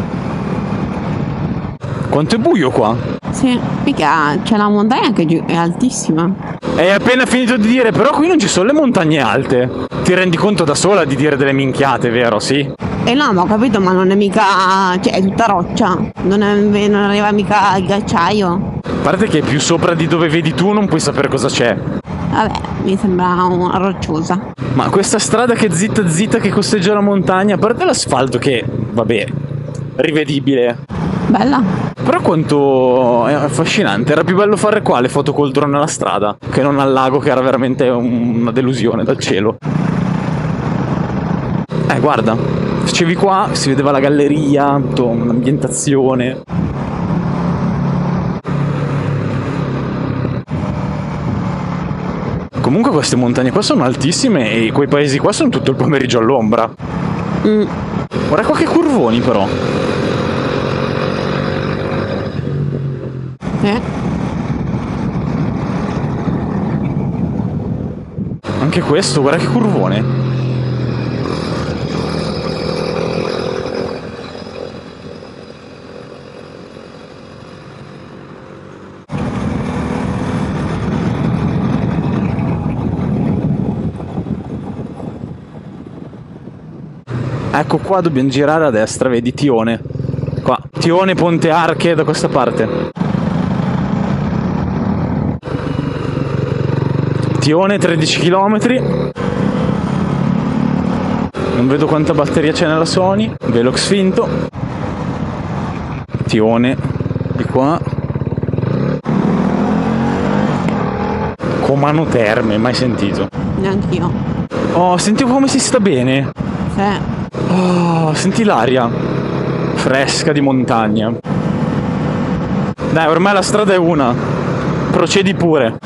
Quanto è buio qua? Sì, mica c'è la montagna che è altissima. Hai appena finito di dire, però qui non ci sono le montagne alte. Ti rendi conto da sola di dire delle minchiate, vero? Sì? No, ma ho capito, ma non è mica... cioè è tutta roccia. Non arriva mica il ghiacciaio. A parte che più sopra di dove vedi tu non puoi sapere cosa c'è. Vabbè, mi sembra una rocciosa. Ma questa strada che zitta zitta che costeggia la montagna, a parte l'asfalto che, vabbè, rivedibile. Bella. Però quanto è affascinante. Era più bello fare qua le foto col drone alla strada che non al lago, che era veramente una delusione dal cielo. Guarda, facevi qua, si vedeva la galleria, l'ambientazione. Comunque queste montagne qua sono altissime e quei paesi qua sono tutto il pomeriggio all'ombra. Guarda qua che curvoni però. Anche questo, guarda che curvone. Ecco qua dobbiamo girare a destra, vedi Tione. Qua, Tione, Ponte Arche da questa parte. Tione 13 km. Non vedo quanta batteria c'è nella Sony. Velox finto. Tione di qua. Comano Terme, mai sentito. Neanch'io. Oh, sentivo come si sta bene. Sì. Oh, senti l'aria fresca di montagna. Dai, ormai la strada è una. Procedi pure.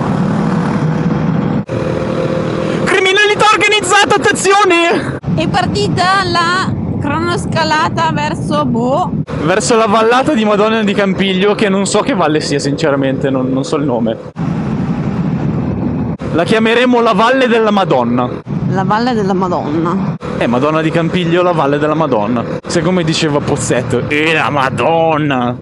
Criminalità organizzata, attenzione! È partita la cronoscalata verso la vallata di Madonna di Campiglio, che non so che valle sia sinceramente, non so il nome. La chiameremo la Valle della Madonna. La Valle della Madonna. Madonna di Campiglio, la Valle della Madonna. Se come diceva Pozzetto, la Madonna.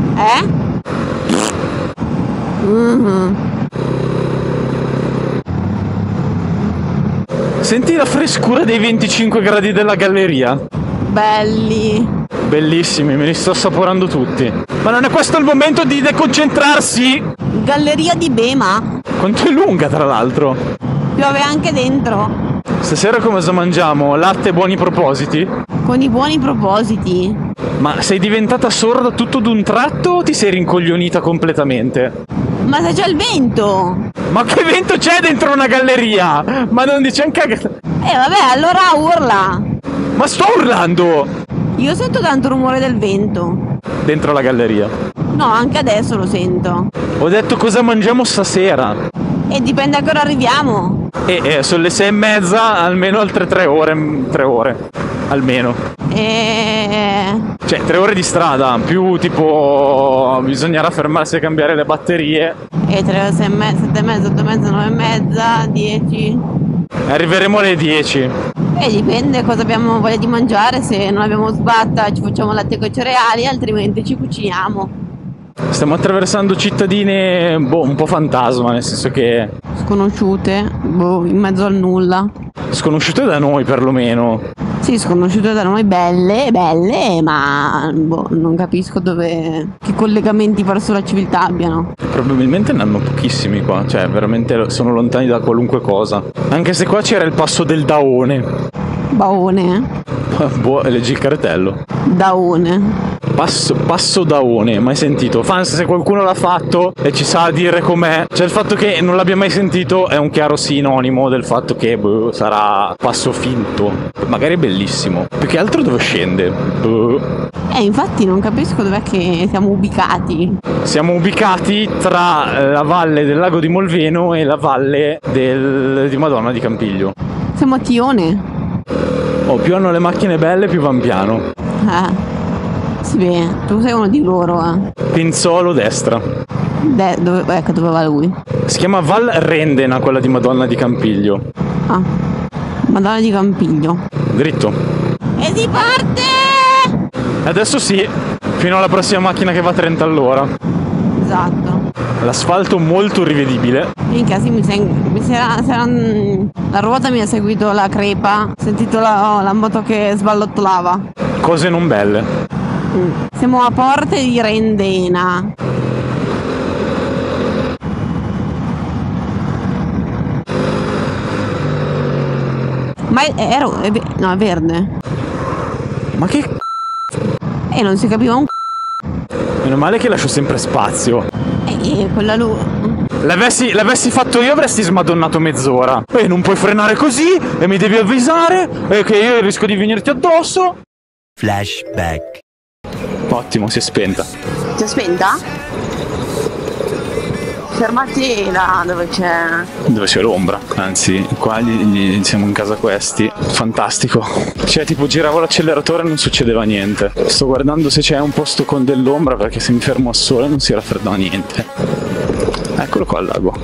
Senti la frescura dei 25 gradi della galleria. Belli. Bellissimi, me li sto assaporando tutti. Ma non è questo il momento di deconcentrarsi? Galleria di Bema. Quanto è lunga, tra l'altro. Piove anche dentro. Stasera cosa mangiamo? Latte e buoni propositi? Con i buoni propositi. Ma sei diventata sorda tutto d'un tratto o ti sei rincoglionita completamente? Ma se c'è il vento! Ma che vento c'è dentro una galleria? Ma non dici anche... vabbè, allora urla! Ma sto urlando! Io sento tanto rumore del vento. Dentro la galleria? No, anche adesso lo sento. Ho detto cosa mangiamo stasera. E dipende a che ora arriviamo. Sono le 6:30, almeno altre 3 ore. 3 ore. Almeno. Cioè 3 ore di strada, più tipo bisognerà fermarsi a cambiare le batterie. 3 ore, 6 e mezza, 7 e mezza, 8 e mezza, 9 e mezza, 10. Arriveremo alle 10. Dipende cosa abbiamo voglia di mangiare. Se non abbiamo sbatta ci facciamo latte con cereali, altrimenti ci cuciniamo. Stiamo attraversando cittadine un po' fantasma, nel senso che... Sconosciute, in mezzo al nulla. Sconosciute da noi perlomeno. Sì, sconosciute da noi, belle, ma non capisco che collegamenti verso la civiltà abbiano. Probabilmente ne hanno pochissimi qua, cioè veramente sono lontani da qualunque cosa. Anche se qua c'era il passo del Daone. Baone? Leggi il cartello. Daone. Passo Daone, mai sentito. Fans, se qualcuno l'ha fatto e ci sa dire com'è, cioè il fatto che non l'abbia mai sentito è un chiaro sinonimo del fatto che sarà passo finto. Magari è bellissimo. Più che altro dove scende. Infatti non capisco dov'è che siamo ubicati. Siamo ubicati tra la valle del lago di Molveno e la valle di Madonna di Campiglio. Siamo a Tione. Più hanno le macchine belle, più van piano. Sì, beh, tu sei uno di loro, Pinzolo destra. Dove va lui? Si chiama Val Rendena, quella di Madonna di Campiglio. Madonna di Campiglio. Dritto. E si parte! Adesso sì, fino alla prossima macchina che va a 30 all'ora. Esatto. L'asfalto molto rivedibile. Minchia, sì, la ruota mi ha seguito la crepa. Ho sentito la moto che sballottolava. Cose non belle. Siamo a Porte di Rendena. Ma no, è verde. Ma che E non si capiva un Meno male che lascio sempre spazio. quella L'avessi fatto io avresti smadonnato mezz'ora. E non puoi frenare così e mi devi avvisare che io rischio di venirti addosso. Flashback. Ottimo, si è spenta. Si è spenta? Fermati là dove c'è l'ombra. Anzi, qua siamo in casa questi. Fantastico. Cioè, tipo, giravo l'acceleratore e non succedeva niente. Sto guardando se c'è un posto con dell'ombra, perché se mi fermo al sole non si raffredda niente. Eccolo qua il lago.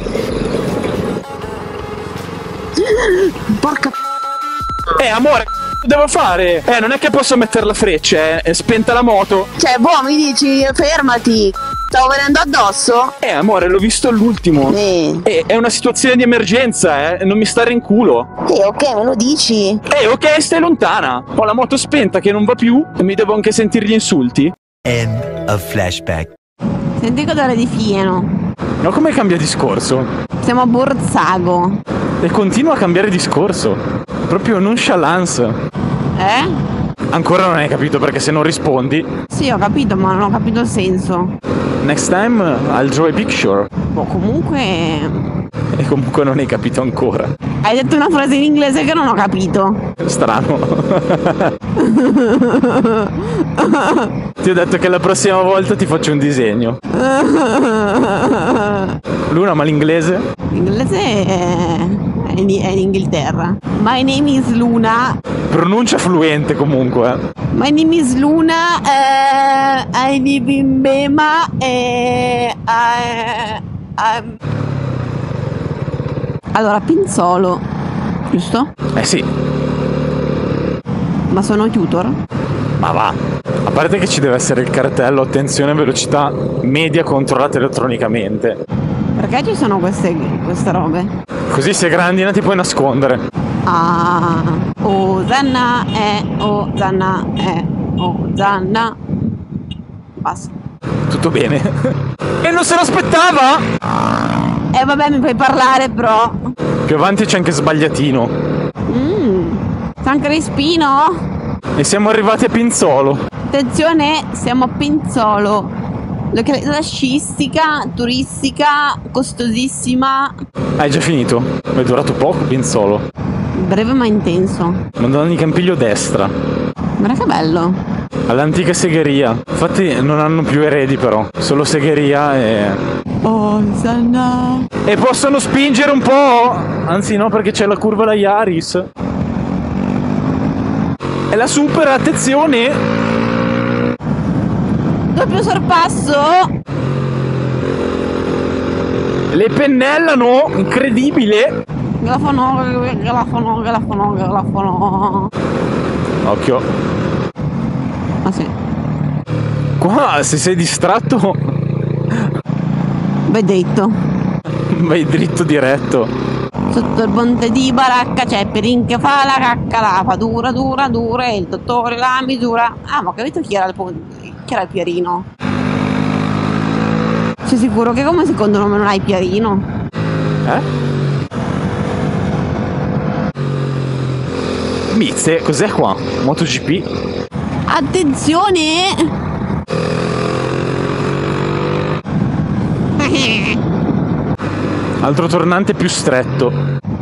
Porca Amore, devo fare? Non è che posso mettere la freccia, è spenta la moto. Cioè, boh, mi dici fermati. Stavo venendo addosso? Amore, l'ho visto all'ultimo. È una situazione di emergenza, non mi stare in culo. Ok, me lo dici. Ok, stai lontana. Ho la moto spenta che non va più e mi devo anche sentire gli insulti. End of flashback. Senti che odore di fieno. Ma come cambia discorso? Siamo a Borzago. E continua a cambiare discorso. Proprio nonchalance. Ancora non hai capito perché se non rispondi. Sì, ho capito, ma non ho capito il senso. Next time I'll draw a picture. Boh, comunque... E comunque non hai capito ancora. Hai detto una frase in inglese che non ho capito. Strano. Ti ho detto che la prossima volta ti faccio un disegno. Luna, ma l'inglese? L'inglese è in Inghilterra. My name is Luna. Pronuncia fluente comunque. My name is Luna. I live in Bema. Allora, Pinzolo, giusto? Sì. Ma sono tutor? Ma va. A parte che ci deve essere il cartello, attenzione, velocità media controllata elettronicamente. Perché ci sono queste robe? Così se grandina ti puoi nascondere. Osanna Osanna. Basta. Tutto bene. E non se l'aspettava? Vabbè, mi puoi parlare, però. Più avanti c'è anche Sbagliatino. San Crispino. E siamo arrivati a Pinzolo. Attenzione, siamo a Pinzolo. Località sciistica, turistica, costosissima. Hai già finito? È durato poco Pinzolo. Breve ma intenso. Madonna di Campiglio destra. Guarda che bello. All'antica segheria. Infatti non hanno più eredi però. Solo segheria e... Osanna. E possono spingere un po'? Anzi no, perché c'è la curva da Iaris. E la supera, attenzione. Doppio sorpasso. Le pennellano, incredibile. Grafono. Occhio. Ah sì. Qua se sei distratto Ben detto. vai dritto diretto. Sotto il ponte di Baracca c'è Perin che fa la cacca, la fa dura e il dottore la misura. Ma ho capito chi era il Pierino. Sei sicuro che come secondo nome non hai Pierino? Mizze, cos'è qua? MotoGP? Attenzione! Altro tornante più stretto.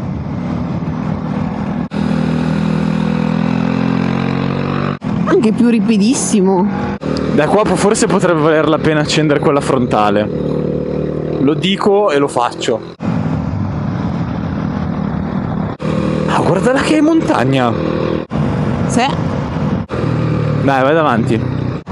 Anche più ripidissimo. Da qua forse potrebbe valer la pena accendere quella frontale. Lo dico e lo faccio. Guardala che montagna. Sì. Dai, vai davanti.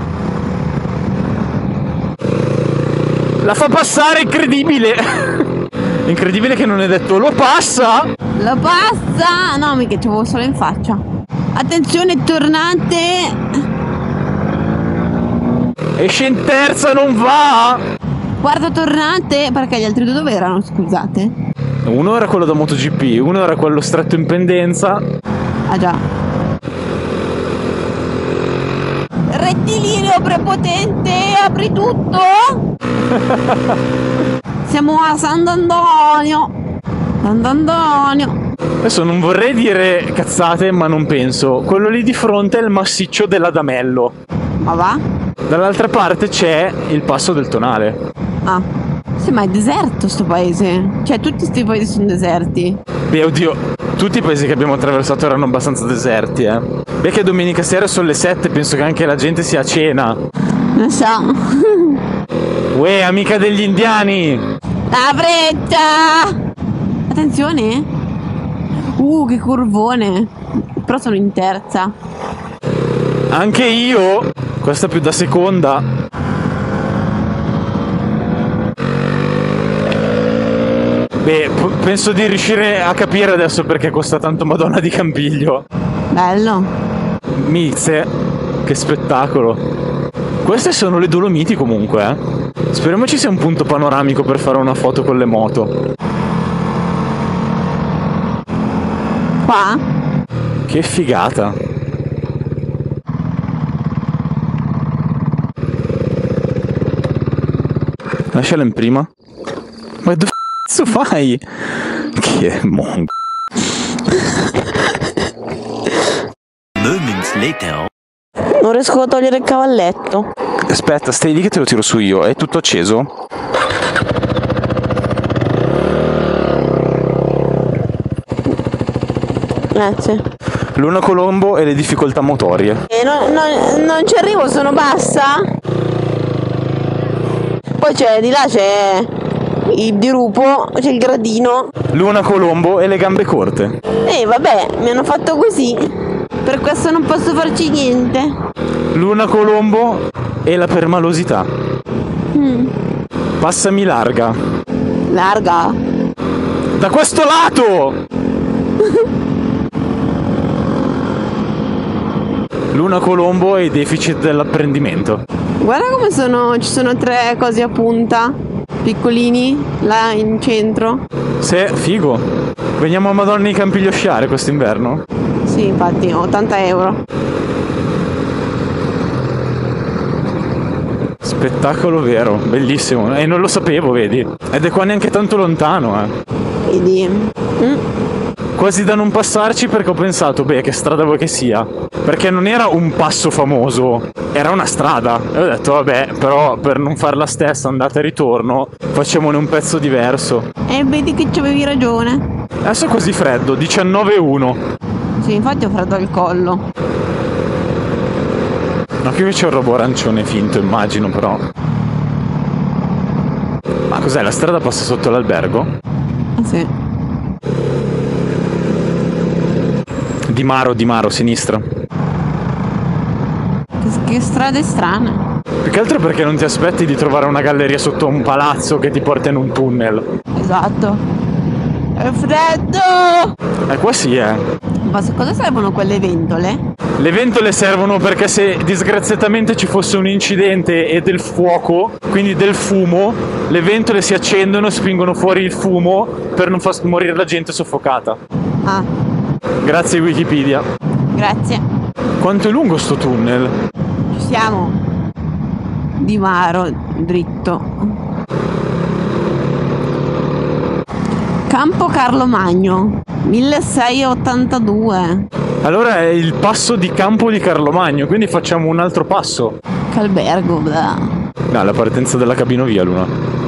La fa passare, incredibile. Incredibile che non è detto lo passa. Lo passa. No, mica ci avevo solo in faccia. Attenzione, tornante. Esce in terza, non va. Quarto tornante. Perché gli altri due dove erano? Scusate. Uno era quello da MotoGP, uno era quello stretto in pendenza. Ah già. Rettilineo prepotente, apri tutto. Siamo a Sant'Antonio. Adesso non vorrei dire cazzate, ma non penso. Quello lì di fronte è il massiccio dell'Adamello. Ma va? Dall'altra parte c'è il passo del Tonale. Ah. Sì, ma è deserto sto paese. Cioè, tutti sti paesi sono deserti. Beh, oddio, tutti i paesi che abbiamo attraversato erano abbastanza deserti, eh. Beh, che domenica sera sono le 7, penso che anche la gente sia a cena. Non so. Uè, amica degli indiani! La fretta! Attenzione! Che curvone! Però sono in terza. Anche io! Questa più da seconda. Beh, penso di riuscire a capire adesso perché costa tanto Madonna di Campiglio. Bello. Mizze, che spettacolo. Queste sono le Dolomiti comunque, eh. Speriamo ci sia un punto panoramico per fare una foto con le moto. Qua? Che figata. Lasciala in prima. Ma dove cazzo fai? Che mongo. Moments later. Non riesco a togliere il cavalletto. Aspetta, stai lì che te lo tiro su io. È tutto acceso? Grazie. Luna Colombo e le difficoltà motorie. Non ci arrivo, sono bassa. Poi c'è, di là c'è il dirupo, c'è il gradino. Luna Colombo e le gambe corte. Vabbè, mi hanno fatto così. Per questo non posso farci niente. Luna Colombo e la permalosità. Passami larga. Larga. Da questo lato! Luna Colombo e i deficit dell'apprendimento. Guarda come ci sono 3 cose a punta, piccolini, là in centro. Se, figo. Veniamo a Madonna di Campiglio a sciare quest'inverno? Sì, infatti, 80 euro. Spettacolo vero, bellissimo. E non lo sapevo, vedi. Ed è qua neanche tanto lontano, eh. Vedi? Quasi da non passarci perché ho pensato, beh, che strada vuoi che sia? Perché non era un passo famoso, era una strada. E ho detto, vabbè, però per non fare la stessa andata e ritorno, facciamone un pezzo diverso. E vedi che ci avevi ragione. Adesso è così freddo, 19,1. Sì, infatti ho freddo al collo. No, qui c'è un robot arancione finto, immagino, però. Ma cos'è, la strada passa sotto l'albergo? Sì. Di Maro, sinistra. Che strade strane. Più che altro perché non ti aspetti di trovare una galleria sotto un palazzo che ti porta in un tunnel. Esatto. È freddo! Qua sì, Ma su cosa servono quelle ventole? Le ventole servono perché se disgraziatamente ci fosse un incidente e del fuoco, quindi del fumo, le ventole si accendono e spingono fuori il fumo per non far morire la gente soffocata. Ah. Grazie Wikipedia. Grazie. Quanto è lungo sto tunnel? Ci siamo. Di Maro, dritto. Campo Carlo Magno, 1682. Allora è il passo di Campo di Carlomagno, quindi facciamo un altro passo. Che albergo, bla. No, la partenza della cabinovia, Luna.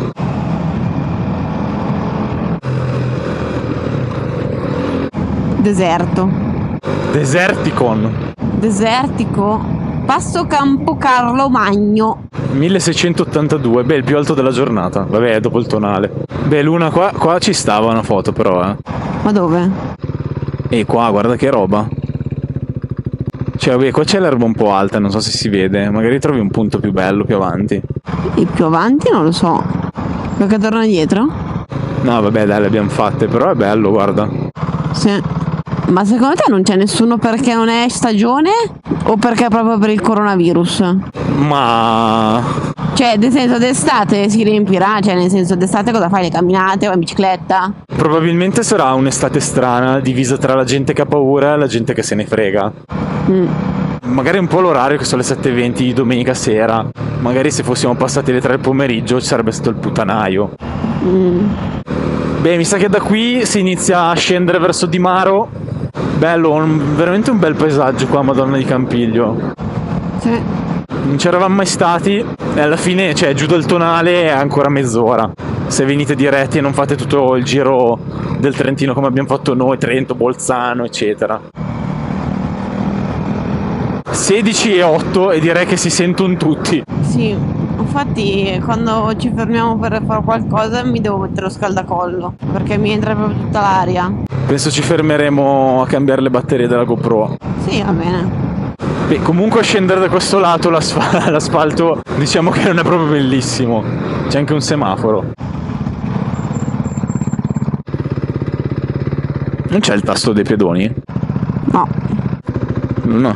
Deserto. Deserticon. Desertico. Passo Campo Carlo Magno. 1682, beh, il più alto della giornata. Vabbè, dopo il tonale. Beh, Luna, qua ci stava una foto però, eh. Ma dove? E qua, guarda che roba. Cioè, vabbè, qua c'è l'erba un po' alta, non so se si vede. Magari trovi un punto più bello più avanti. E più avanti non lo so. Perché torna dietro? No, vabbè, dai, le abbiamo fatte, però è bello, guarda. Sì. Ma secondo te non c'è nessuno perché non è stagione? O perché è proprio per il coronavirus? Ma... Cioè, nel senso d'estate si riempirà, cioè nel senso d'estate cosa fai? Le camminate o in bicicletta? probabilmente sarà un'estate strana, divisa tra la gente che ha paura e la gente che se ne frega. Magari un po' l'orario che sono le 7:20 di domenica sera. Magari se fossimo passati le 3 del pomeriggio ci sarebbe stato il puttanaio. Beh, mi sa che da qui si inizia a scendere verso Di Maro. Bello, veramente un bel paesaggio qua, Madonna di Campiglio. Sì. Non c'eravamo mai stati e alla fine, cioè, giù dal Tonale è ancora mezz'ora. Se venite diretti e non fate tutto il giro del Trentino come abbiamo fatto noi, Trento, Bolzano, eccetera. 16:08 e direi che si sentono tutti. Sì, infatti quando ci fermiamo per fare qualcosa mi devo mettere lo scaldacollo, perché mi entra proprio tutta l'aria. Penso ci fermeremo a cambiare le batterie della GoPro. Sì, va bene. Beh, comunque a scendere da questo lato l'asfalto diciamo che non è proprio bellissimo. C'è anche un semaforo. Non c'è il tasto dei pedoni? No. No.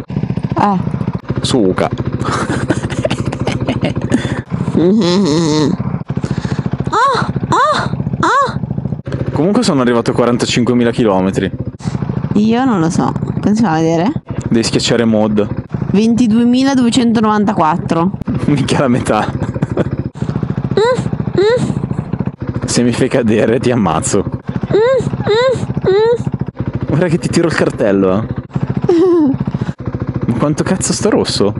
Suca. Comunque sono arrivato a 45.000 km. Io non lo so. Pensiamo a vedere. Devi schiacciare mod. 22.294. Mica la metà. Se mi fai cadere ti ammazzo. Guarda che ti tiro il cartello, eh. Ma quanto cazzo sta rosso?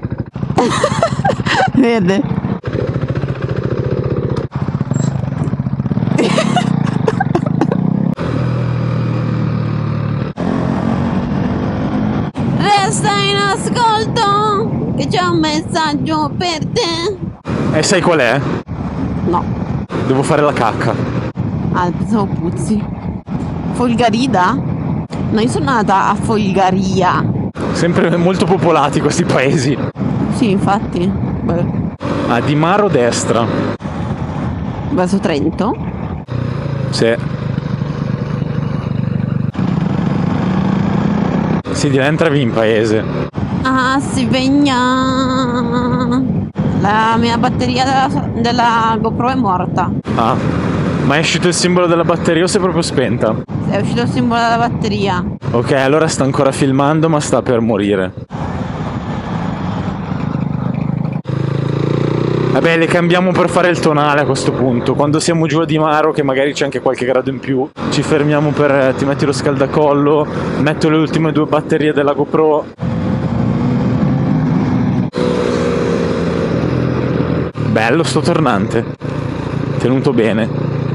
Verde. Resta in ascolto, che c'è un messaggio per te. E sai qual è? No. Devo fare la cacca. Ah, pensavo Puzzi. Folgarida? No, io sono nata a Folgaria. Sempre molto popolati questi paesi. Sì, infatti. Beh, A Di Maro destra. verso Trento? Sì. Sì, di là entravi in paese. Ah, si vegna. La mia batteria della GoPro è morta. Ah, ma è uscito il simbolo della batteria o si è proprio spenta? È uscito il simbolo della batteria. Ok, allora sta ancora filmando ma sta per morire. Vabbè, le cambiamo per fare il tonale a questo punto. Quando siamo giù a Di Maro, che magari c'è anche qualche grado in più, ci fermiamo per... ti metti lo scaldacollo, metto le ultime 2 batterie della GoPro. Bello sto tornante. Tenuto bene.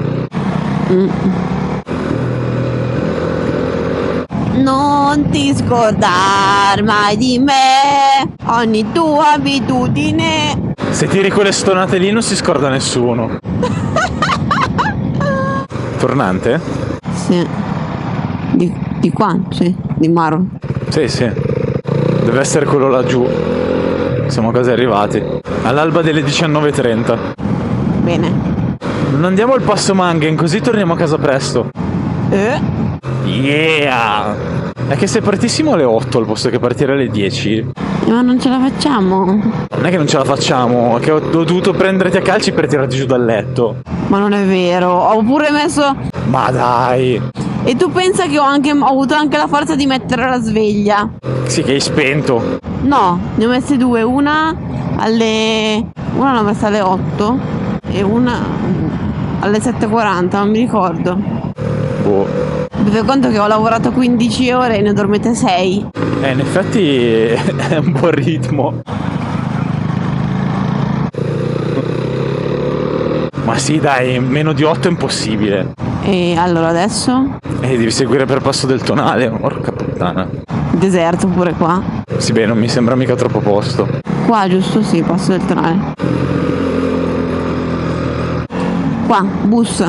Non ti scordar mai di me, ogni tua abitudine. Se tiri quelle stonate lì non si scorda nessuno. Tornante? Sì. Di qua, sì, di Maro. Sì, sì. Deve essere quello laggiù. Siamo quasi arrivati. All'alba delle 19:30. Bene. Non andiamo al Passo Manghen, così torniamo a casa presto. Yeah! È che se partissimo alle 8 al posto che partire alle 10. Ma non ce la facciamo. Non è che non ce la facciamo, è che ho dovuto prenderti a calci per tirarti giù dal letto. Ma non è vero. Ho pure messo. Ma dai! E tu pensa che ho avuto anche la forza di mettere la sveglia? Sì, che hai spento. No, ne ho messe 2. Una l'ho messa alle 8 e una alle 7:40, non mi ricordo. Boh. Mi fai conto che ho lavorato 15 ore e ne dormite 6. In effetti è un buon ritmo. Ma sì, dai, meno di 8 è impossibile. E allora adesso? Devi seguire per Passo del Tonale, porca puttana. Deserto pure qua. Sì, beh, non mi sembra mica troppo posto. Qua, giusto? Sì, Passo del Tonale. Qua, bus.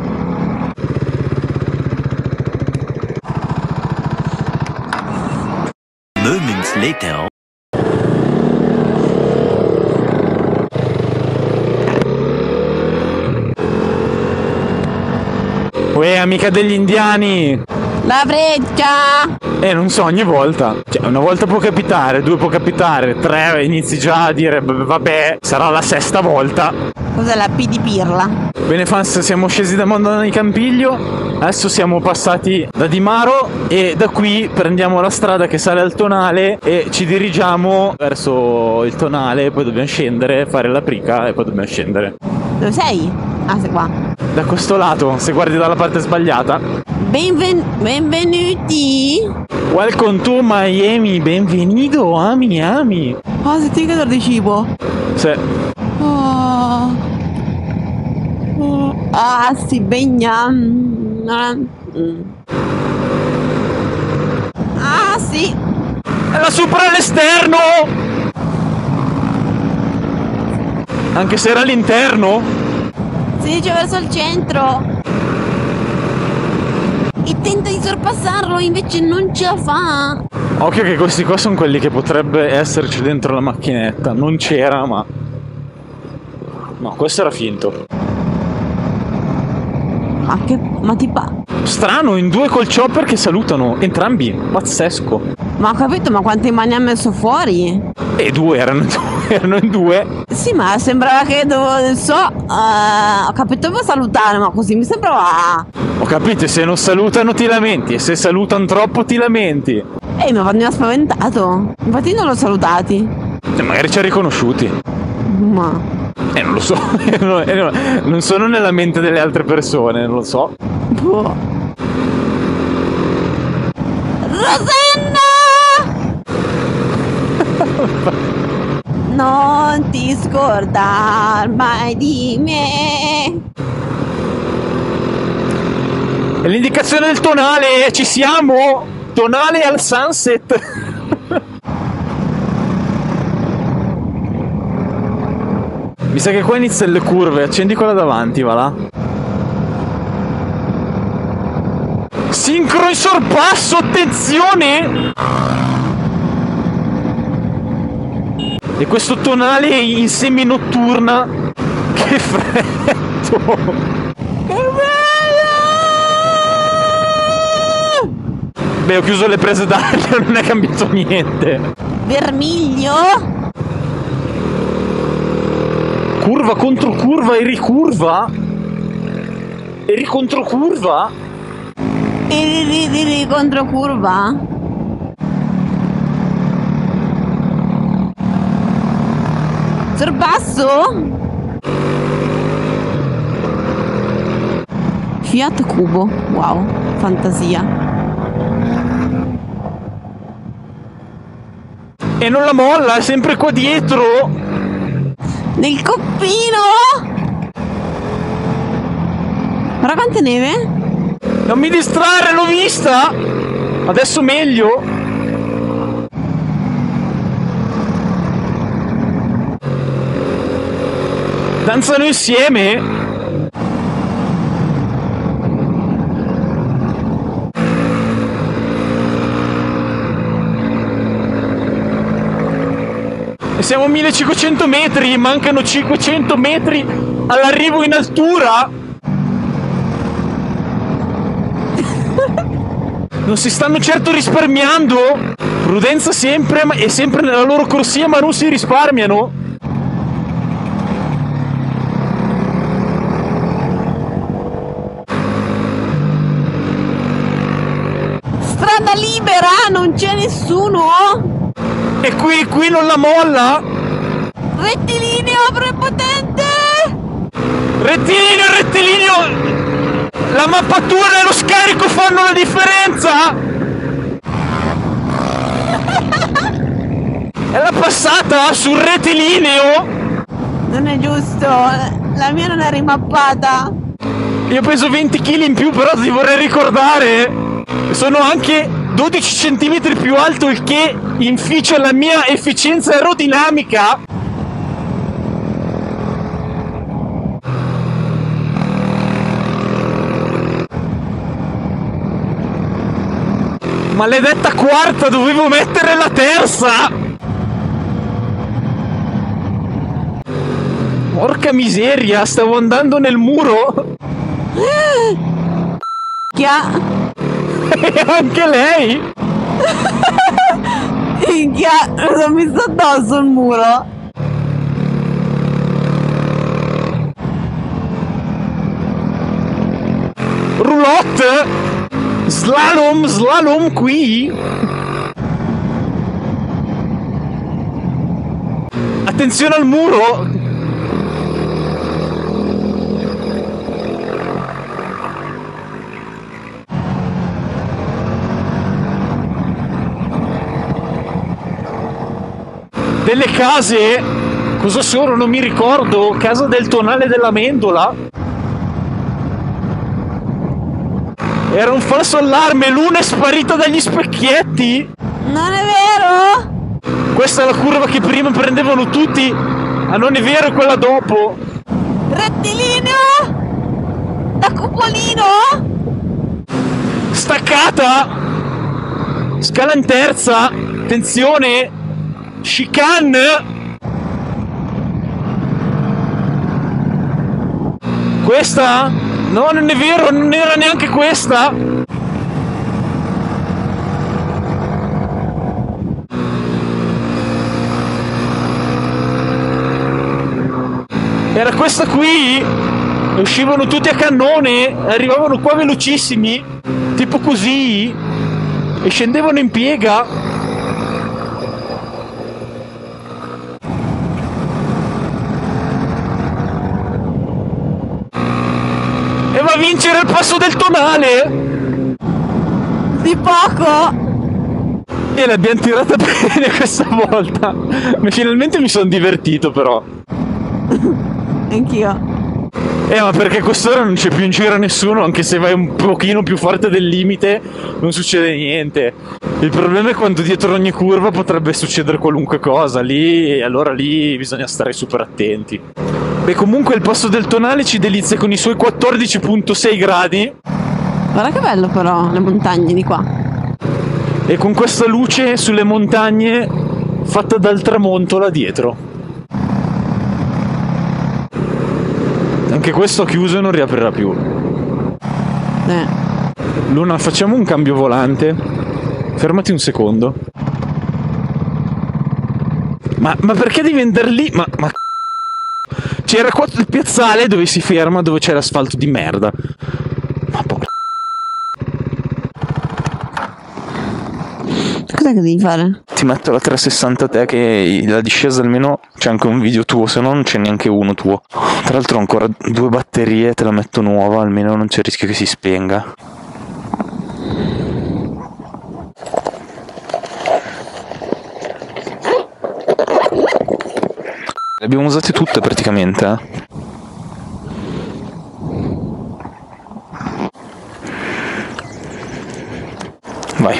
Moments later. Uè, amica degli indiani! La freccia! Non so, ogni volta. Cioè, una volta può capitare, 2 può capitare, 3 inizi già a dire vabbè, sarà la 6ª volta. Cos'è la P di pirla? Bene fans, siamo scesi da Madonna di Campiglio, adesso siamo passati da Di Maro e da qui prendiamo la strada che sale al Tonale e ci dirigiamo verso il Tonale, poi dobbiamo scendere, fare la prica e poi dobbiamo scendere. Dove sei? Ah, sei qua. Da questo lato, se guardi dalla parte sbagliata. Benvenuti. Welcome to Miami, benvenuto, ami. Oh, senti che odore di cibo. Sì. Oh. Ah, sì, begna. Ah, sì. È la supera all'esterno! Anche se era all'interno? Si dice verso il centro. E tenta di sorpassarlo, invece non ce la fa. Occhio che questi qua sono quelli che potrebbe esserci dentro la macchinetta. Non c'era, ma... No, questo era finto. Ma Strano, in due col chopper che salutano. Entrambi. Pazzesco. Ma ho capito, ma quanti mani ha messo fuori? E due, erano in due. Sì, ma sembrava che ho capito dove salutare, ma così mi sembrava. Ho capito, se non salutano ti lamenti. E se salutano troppo ti lamenti. Mi ha spaventato. Infatti non l'ho salutati. Magari ci ha riconosciuti. Ma... non lo so. Non sono nella mente delle altre persone, non lo so. Boh. Rosanna! Non ti scordar mai di me. È l'indicazione del tonale, ci siamo! Tonale al sunset! Mi sa che qua iniziano le curve, accendi quella davanti, va là. Sincro in sorpasso, attenzione! E questo tonale in semi-notturna. Che freddo! Che bello! Beh, ho chiuso le prese d'aria, non è cambiato niente. Vermiglio? Curva contro curva e ricurva? E ricontrocurva? E controcurva? Sorpasso? Fiat Cubo, wow, fantasia. E non la molla, è sempre qua dietro. Nel coppino? Guarda quanta neve? Non mi distrarre, l'ho vista. Adesso meglio. Danzano insieme. E siamo a 1500 metri, mancano 500 metri all'arrivo in altura. Non si stanno certo risparmiando. Prudenza sempre, e sempre nella loro corsia, ma non si risparmiano. Strada libera, non c'è nessuno. E qui non la molla. Rettilineo prepotente. Rettilineo. La mappatura e lo scarico fanno la differenza. È la passata sul rettilineo. Non è giusto, la mia non è rimappata. Io peso 20 kg in più, però ti vorrei ricordare. Sono anche 12 cm più alto, il che inficia la mia efficienza aerodinamica. Maledetta quarta, dovevo mettere la terza! Porca miseria, stavo andando nel muro! E anche lei! Non mi sta addosso il muro. Roulotte! Slalom qui! Attenzione al muro! delle case. Cosa sono? Non mi ricordo. Casa del tonale della Mendola. Era un falso allarme. L'una è sparita dagli specchietti. Non è vero? Questa è la curva che prima prendevano tutti. Ah, non è vero, è quella dopo. Rettilineo? Da cupolino? Staccata. Scala in terza. Attenzione. Chicane. Questa? No, non è vero, non era neanche questa. Era questa qui. E uscivano tutti a cannone. Arrivavano qua velocissimi. Tipo così. E scendevano in piega. E va a vincere il passo del tonale. Di poco. E l'abbiamo tirata bene questa volta. Ma finalmente mi sono divertito però. Anch'io. Ma perché a quest'ora non c'è più in giro nessuno, anche se vai un pochino più forte del limite non succede niente. Il problema è quando dietro ogni curva potrebbe succedere qualunque cosa, allora lì bisogna stare super attenti. Beh, comunque il passo del tonale ci delizia con i suoi 14,6 gradi. Guarda che bello però, le montagne di qua. E con questa luce sulle montagne fatta dal tramonto là dietro. Anche questo chiuso e non riaprirà più. Luna, facciamo un cambio volante. Fermati un secondo. Ma perché devi andare lì? Ma c'era qua il piazzale dove si ferma, dove c'è l'asfalto di merda. Ma poi cos'è che devi fare? ti metto la 360 a te, che la discesa almeno c'è anche un video tuo, se no non c'è neanche uno tuo. Tra l'altro ho ancora 2 batterie, te la metto nuova, almeno non c'è il rischio che si spenga. Le abbiamo usate tutte praticamente, Vai.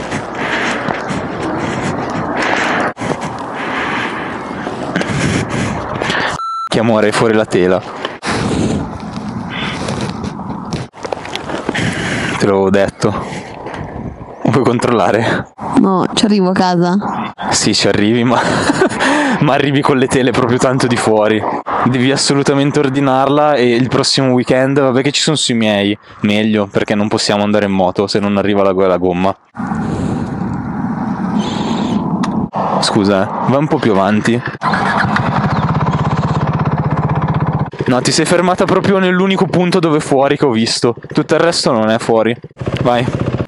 Che amore, fuori la tela. Te l'avevo detto. Puoi controllare? No, ci arrivo a casa. Sì, ci arrivi, ma ma arrivi con le tele proprio tanto di fuori. Devi assolutamente ordinarla, e il prossimo weekend, vabbè che ci sono sui miei, meglio, perché non possiamo andare in moto se non arriva la gomma. Scusa, vai un po' più avanti. No, ti sei fermata proprio nell'unico punto dove è fuori che ho visto. Tutto il resto non è fuori. Vai.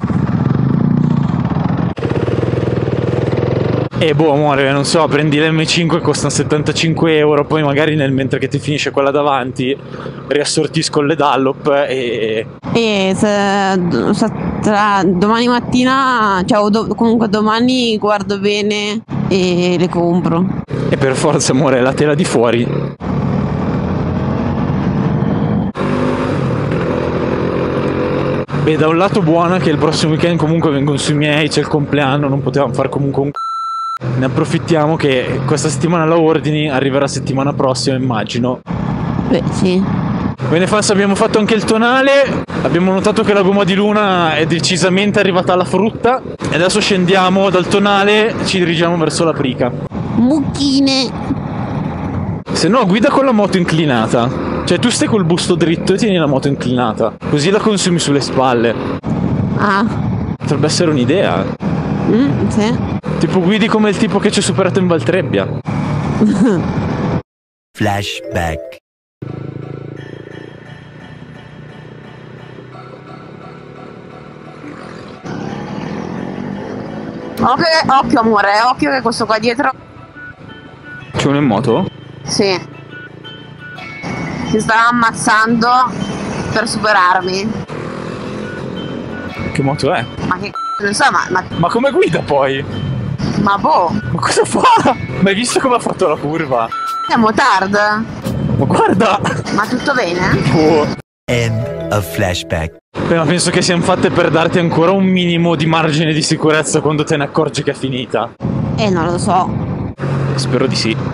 E boh, amore, non so, prendi l'M5 e costa 75 euro, poi magari mentre che ti finisce quella davanti riassortisco le Dunlop e tra domani mattina, cioè comunque domani guardo bene e le compro. E per forza, amore, la tela di fuori. Beh, da un lato buona che il prossimo weekend comunque vengono sui miei, c'è il compleanno, non potevamo fare comunque un ne approfittiamo che questa settimana la ordini, arriverà settimana prossima immagino. Beh, sì. Bene, Fans, abbiamo fatto anche il tonale, abbiamo notato che la gomma di Luna è decisamente arrivata alla frutta e adesso scendiamo dal tonale e ci dirigiamo verso la prica. Mucchine. Se no guida con la moto inclinata. Cioè tu stai col busto dritto e tieni la moto inclinata, così la consumi sulle spalle. Ah. Potrebbe essere un'idea. Sì. Tipo guidi come il tipo che ci ha superato in Valtrebbia. Flashback. Occhio amore, occhio che questo qua dietro. C'è uno in moto? Sì. Si stava ammazzando per superarmi. Che moto è? Ma che c***o ne so, ma Ma come guida poi? Ma boh, Ma cosa fa? Ma hai visto come ha fatto la curva? siamo tardi. Ma guarda! Ma tutto bene? Oh. End of flashback. Beh, ma penso che siano fatte per darti ancora un minimo di margine di sicurezza quando te ne accorgi che è finita. Non lo so. Spero di sì.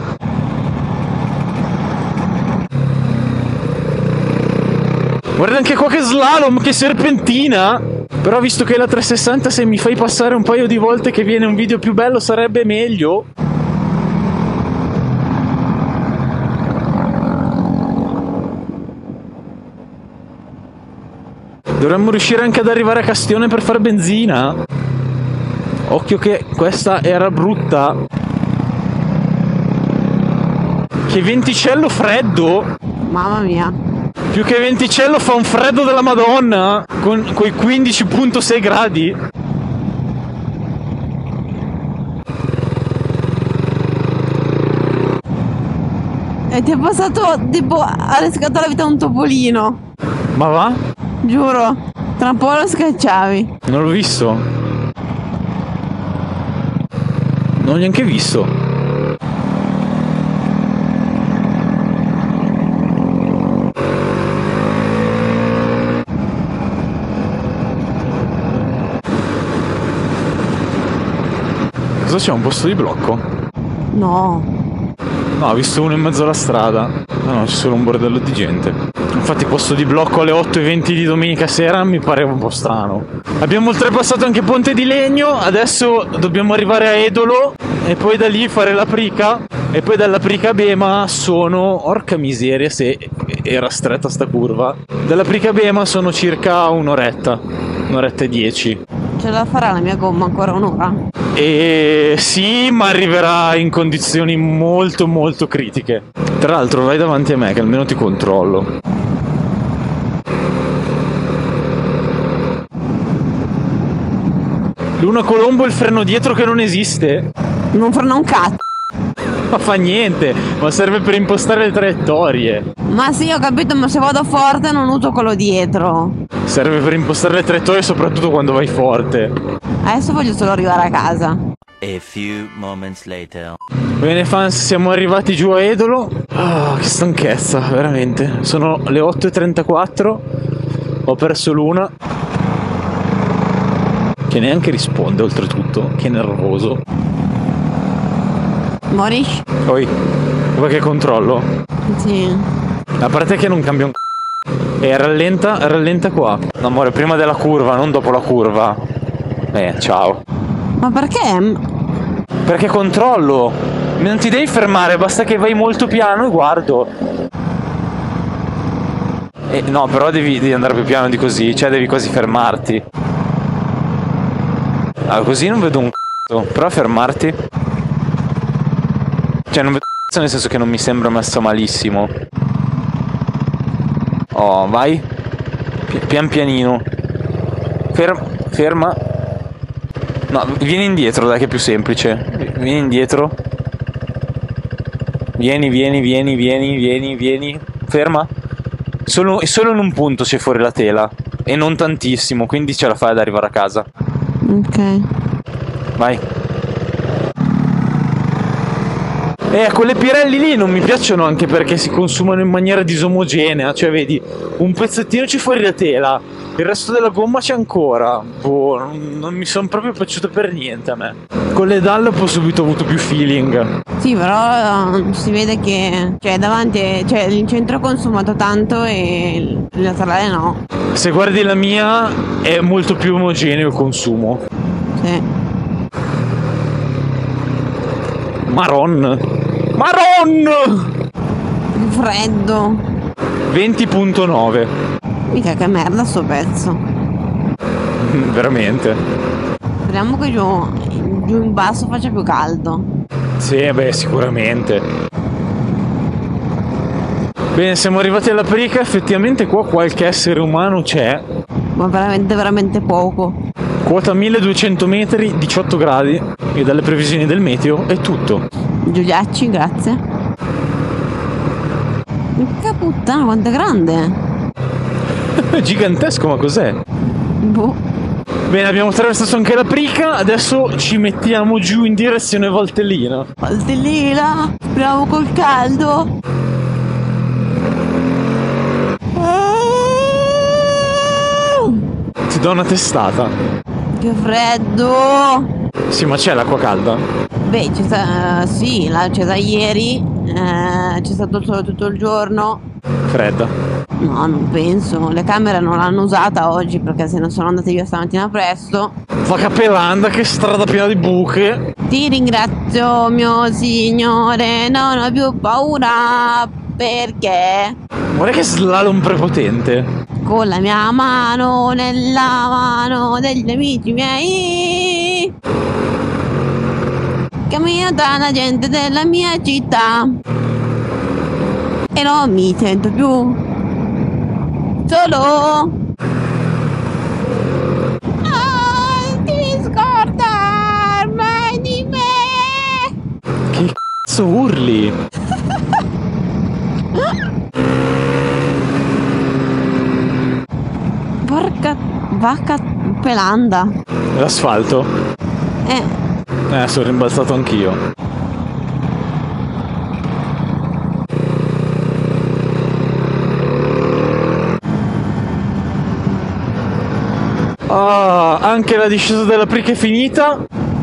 Guarda anche qua che slalom, che serpentina! Però visto che è la 360, se mi fai passare un paio di volte che viene un video più bello sarebbe meglio. Dovremmo riuscire anche ad arrivare a Castione per fare benzina. Occhio che questa era brutta. Che venticello freddo! Mamma mia. Più che venticello fa un freddo della Madonna con quei 15.6 gradi. E ti è passato tipo, ha riscattato la vita un topolino. Ma va? Giuro. Tra un po' lo scacciavi. Non l'ho visto. Non l'ho neanche visto. Cosa c'è? Un posto di blocco? No. No, ho visto uno in mezzo alla strada. No, c'è solo un bordello di gente. Infatti posto di blocco alle 8:20 di domenica sera mi pareva un po' strano. Abbiamo oltrepassato anche Ponte di Legno. Adesso dobbiamo arrivare a Edolo e poi da lì fare la Prica. E poi dalla Prica a Bema sono... Orca miseria se era stretta sta curva. Dalla Prica a Bema sono circa un'oretta. Un'oretta e 10. Ce la farà la mia gomma ancora un'ora? E sì, ma arriverà in condizioni molto molto critiche. Tra l'altro vai davanti a me che almeno ti controllo. Luna Colombo il freno dietro che non esiste. Non frena un cazzo. Ma fa niente, ma serve per impostare le traiettorie. Ma sì, ho capito, ma se vado forte non uso quello dietro. Serve per impostare le traiettorie soprattutto quando vai forte. Adesso voglio solo arrivare a casa. A few moments later. Bene fans, siamo arrivati giù a Edolo. Che stanchezza, veramente. Sono le 8:34. Ho perso Luna, che neanche risponde oltretutto. Che nervoso. Morish? Poi, vuoi che controllo? Sì. A parte che non cambia un c***o. E rallenta qua. No, amore, prima della curva, non dopo la curva. Ciao. Ma perché? Perché controllo. Non ti devi fermare, basta che vai molto piano e guardo. No, però devi andare più piano di così, cioè devi quasi fermarti. Così non vedo un c***o, però fermarti. Cioè non vedo un c***o nel senso che non mi sembra messo malissimo. Oh, vai. Pian pianino. Ferma. No, vieni indietro, dai che è più semplice. Vieni indietro. Vieni. Ferma. Solo in un punto c'è fuori la tela. E non tantissimo, quindi ce la fai ad arrivare a casa. Ok. Vai. Quelle Pirelli lì non mi piacciono anche perché si consumano in maniera disomogenea. Cioè vedi, un pezzettino c'è fuori la tela, il resto della gomma c'è ancora. Boh, non mi sono proprio piaciute per niente a me. Con le Dunlop ho subito avuto più feeling. Sì, però si vede che davanti, il centro è consumato tanto e il laterale no. Se guardi la mia è molto più omogeneo il consumo. Sì. Maron! Che freddo. 20.9. Mica che merda sto pezzo. Veramente. Speriamo che giù in basso faccia più caldo. Sì, beh, sicuramente. Bene, siamo arrivati alla Prica. Effettivamente qua qualche essere umano c'è. Ma veramente, veramente poco. Quota 1200 metri, 18 gradi. E dalle previsioni del meteo è tutto. Giuliacci, grazie. Che puttana, quanto è grande. È gigantesco, ma cos'è? Boh. Bene, abbiamo attraversato anche la Prica, adesso ci mettiamo giù in direzione Valtellina. Valtellina, speriamo col caldo. Ti do una testata. Che freddo. Sì, ma c'è l'acqua calda? Beh, sì, c'è da ieri, c'è stato solo tutto il giorno. Fredda. No, non penso, le camere non l'hanno usata oggi perché se ne sono andate via stamattina presto. Fa Capelanda, che strada piena di buche. Ti ringrazio mio signore, non ho più paura perché Guarda che slalom prepotente. con la mia mano nella mano degli amici miei cammino tra la gente della mia città e non mi sento più solo. Non ti scordar mai di me. Che cazzo urli? Porca vacca pelanda. L'asfalto? Sono rimbalzato anch'io. Ah, anche la discesa della Prica è finita.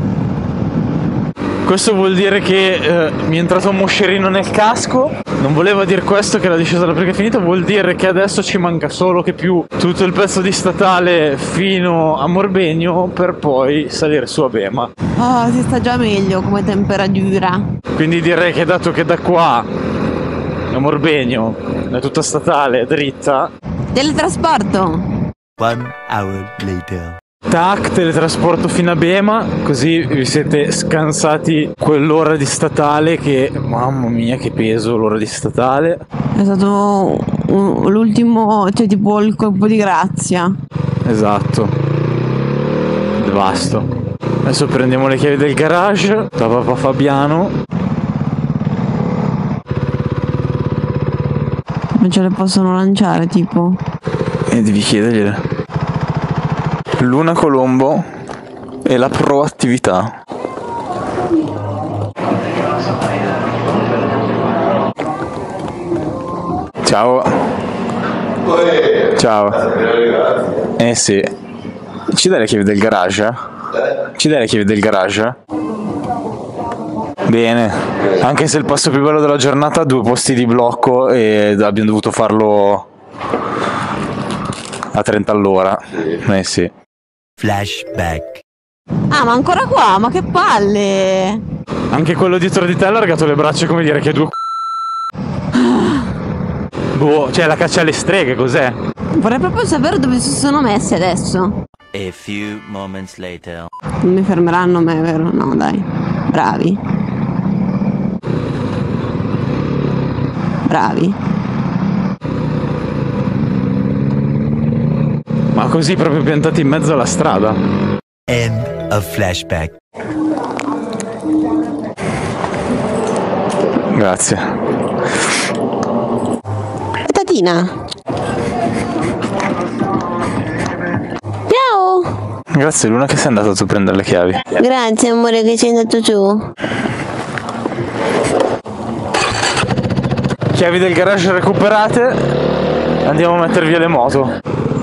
Questo vuol dire che mi è entrato un moscerino nel casco. Non voleva dire questo, che la discesa della Prica è finita. Vuol dire che adesso ci manca solo che più tutto il pezzo di statale fino a Morbegno per poi salire su a Bema. Oh, si sta già meglio come temperatura. Quindi direi che dato che da qua a Morbegno è tutta statale dritta, Teletrasporto. 1 hour later. tac, teletrasporto fino a Bema, così vi siete scansati quell'ora di statale che, mamma mia che peso l'ora di statale. È stato l'ultimo, cioè tipo il colpo di grazia. Esatto, devasto. Adesso prendiamo le chiavi del garage da papà Fabiano. Non ce le possono lanciare tipo. E devi chiedergliele. Luna Colombo e la proattività. Ciao. Ciao. Sì. Ci dai le chiavi del garage? Ci dai le chiavi del garage? Bene. Anche se il passo più bello della giornata ha 2 posti di blocco e abbiamo dovuto farlo a 30 all'ora. Sì. Flashback. Ah, ma ancora qua? Ma che palle! Anche quello dietro di te ha allargato le braccia come dire che 2 boh, cioè la caccia alle streghe, cos'è? Vorrei proprio sapere dove si sono messi adesso. A few moments later. Non mi fermeranno me, vero? No, dai. Bravi. Bravi. Ma così proprio piantati in mezzo alla strada. End of flashback. Grazie. Tatina. Ciao. Grazie Luna che sei andata tu a prendere le chiavi. Grazie amore che sei andato giù. Chiavi del garage recuperate. Andiamo a mettere via le moto.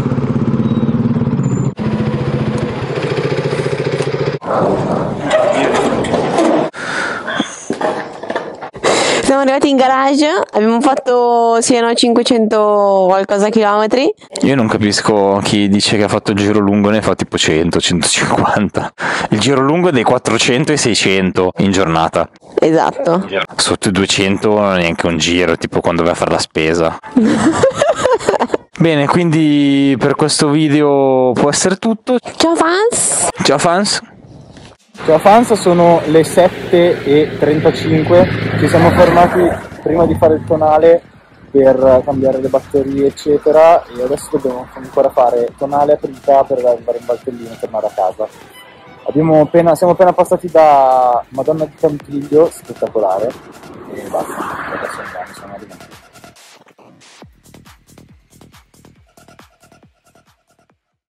Siamo arrivati in garage, abbiamo fatto siano 500 qualcosa chilometri. Io non capisco chi dice che ha fatto il giro lungo, ne fa tipo 100, 150. Il giro lungo è dei 400 e 600 in giornata. Esatto. Sotto i 200 non è neanche un giro, tipo quando vai a fare la spesa. Bene, quindi per questo video può essere tutto. Ciao fans. Ciao fans. Ciao fans, sono le 7:35, ci siamo fermati prima di fare il tonale per cambiare le batterie eccetera e adesso dobbiamo ancora fare tonale a Prica per arrivare in Valtellina e tornare a casa. Siamo appena passati da Madonna di Campiglio, spettacolare, e basta, adesso andiamo, siamo arrivati.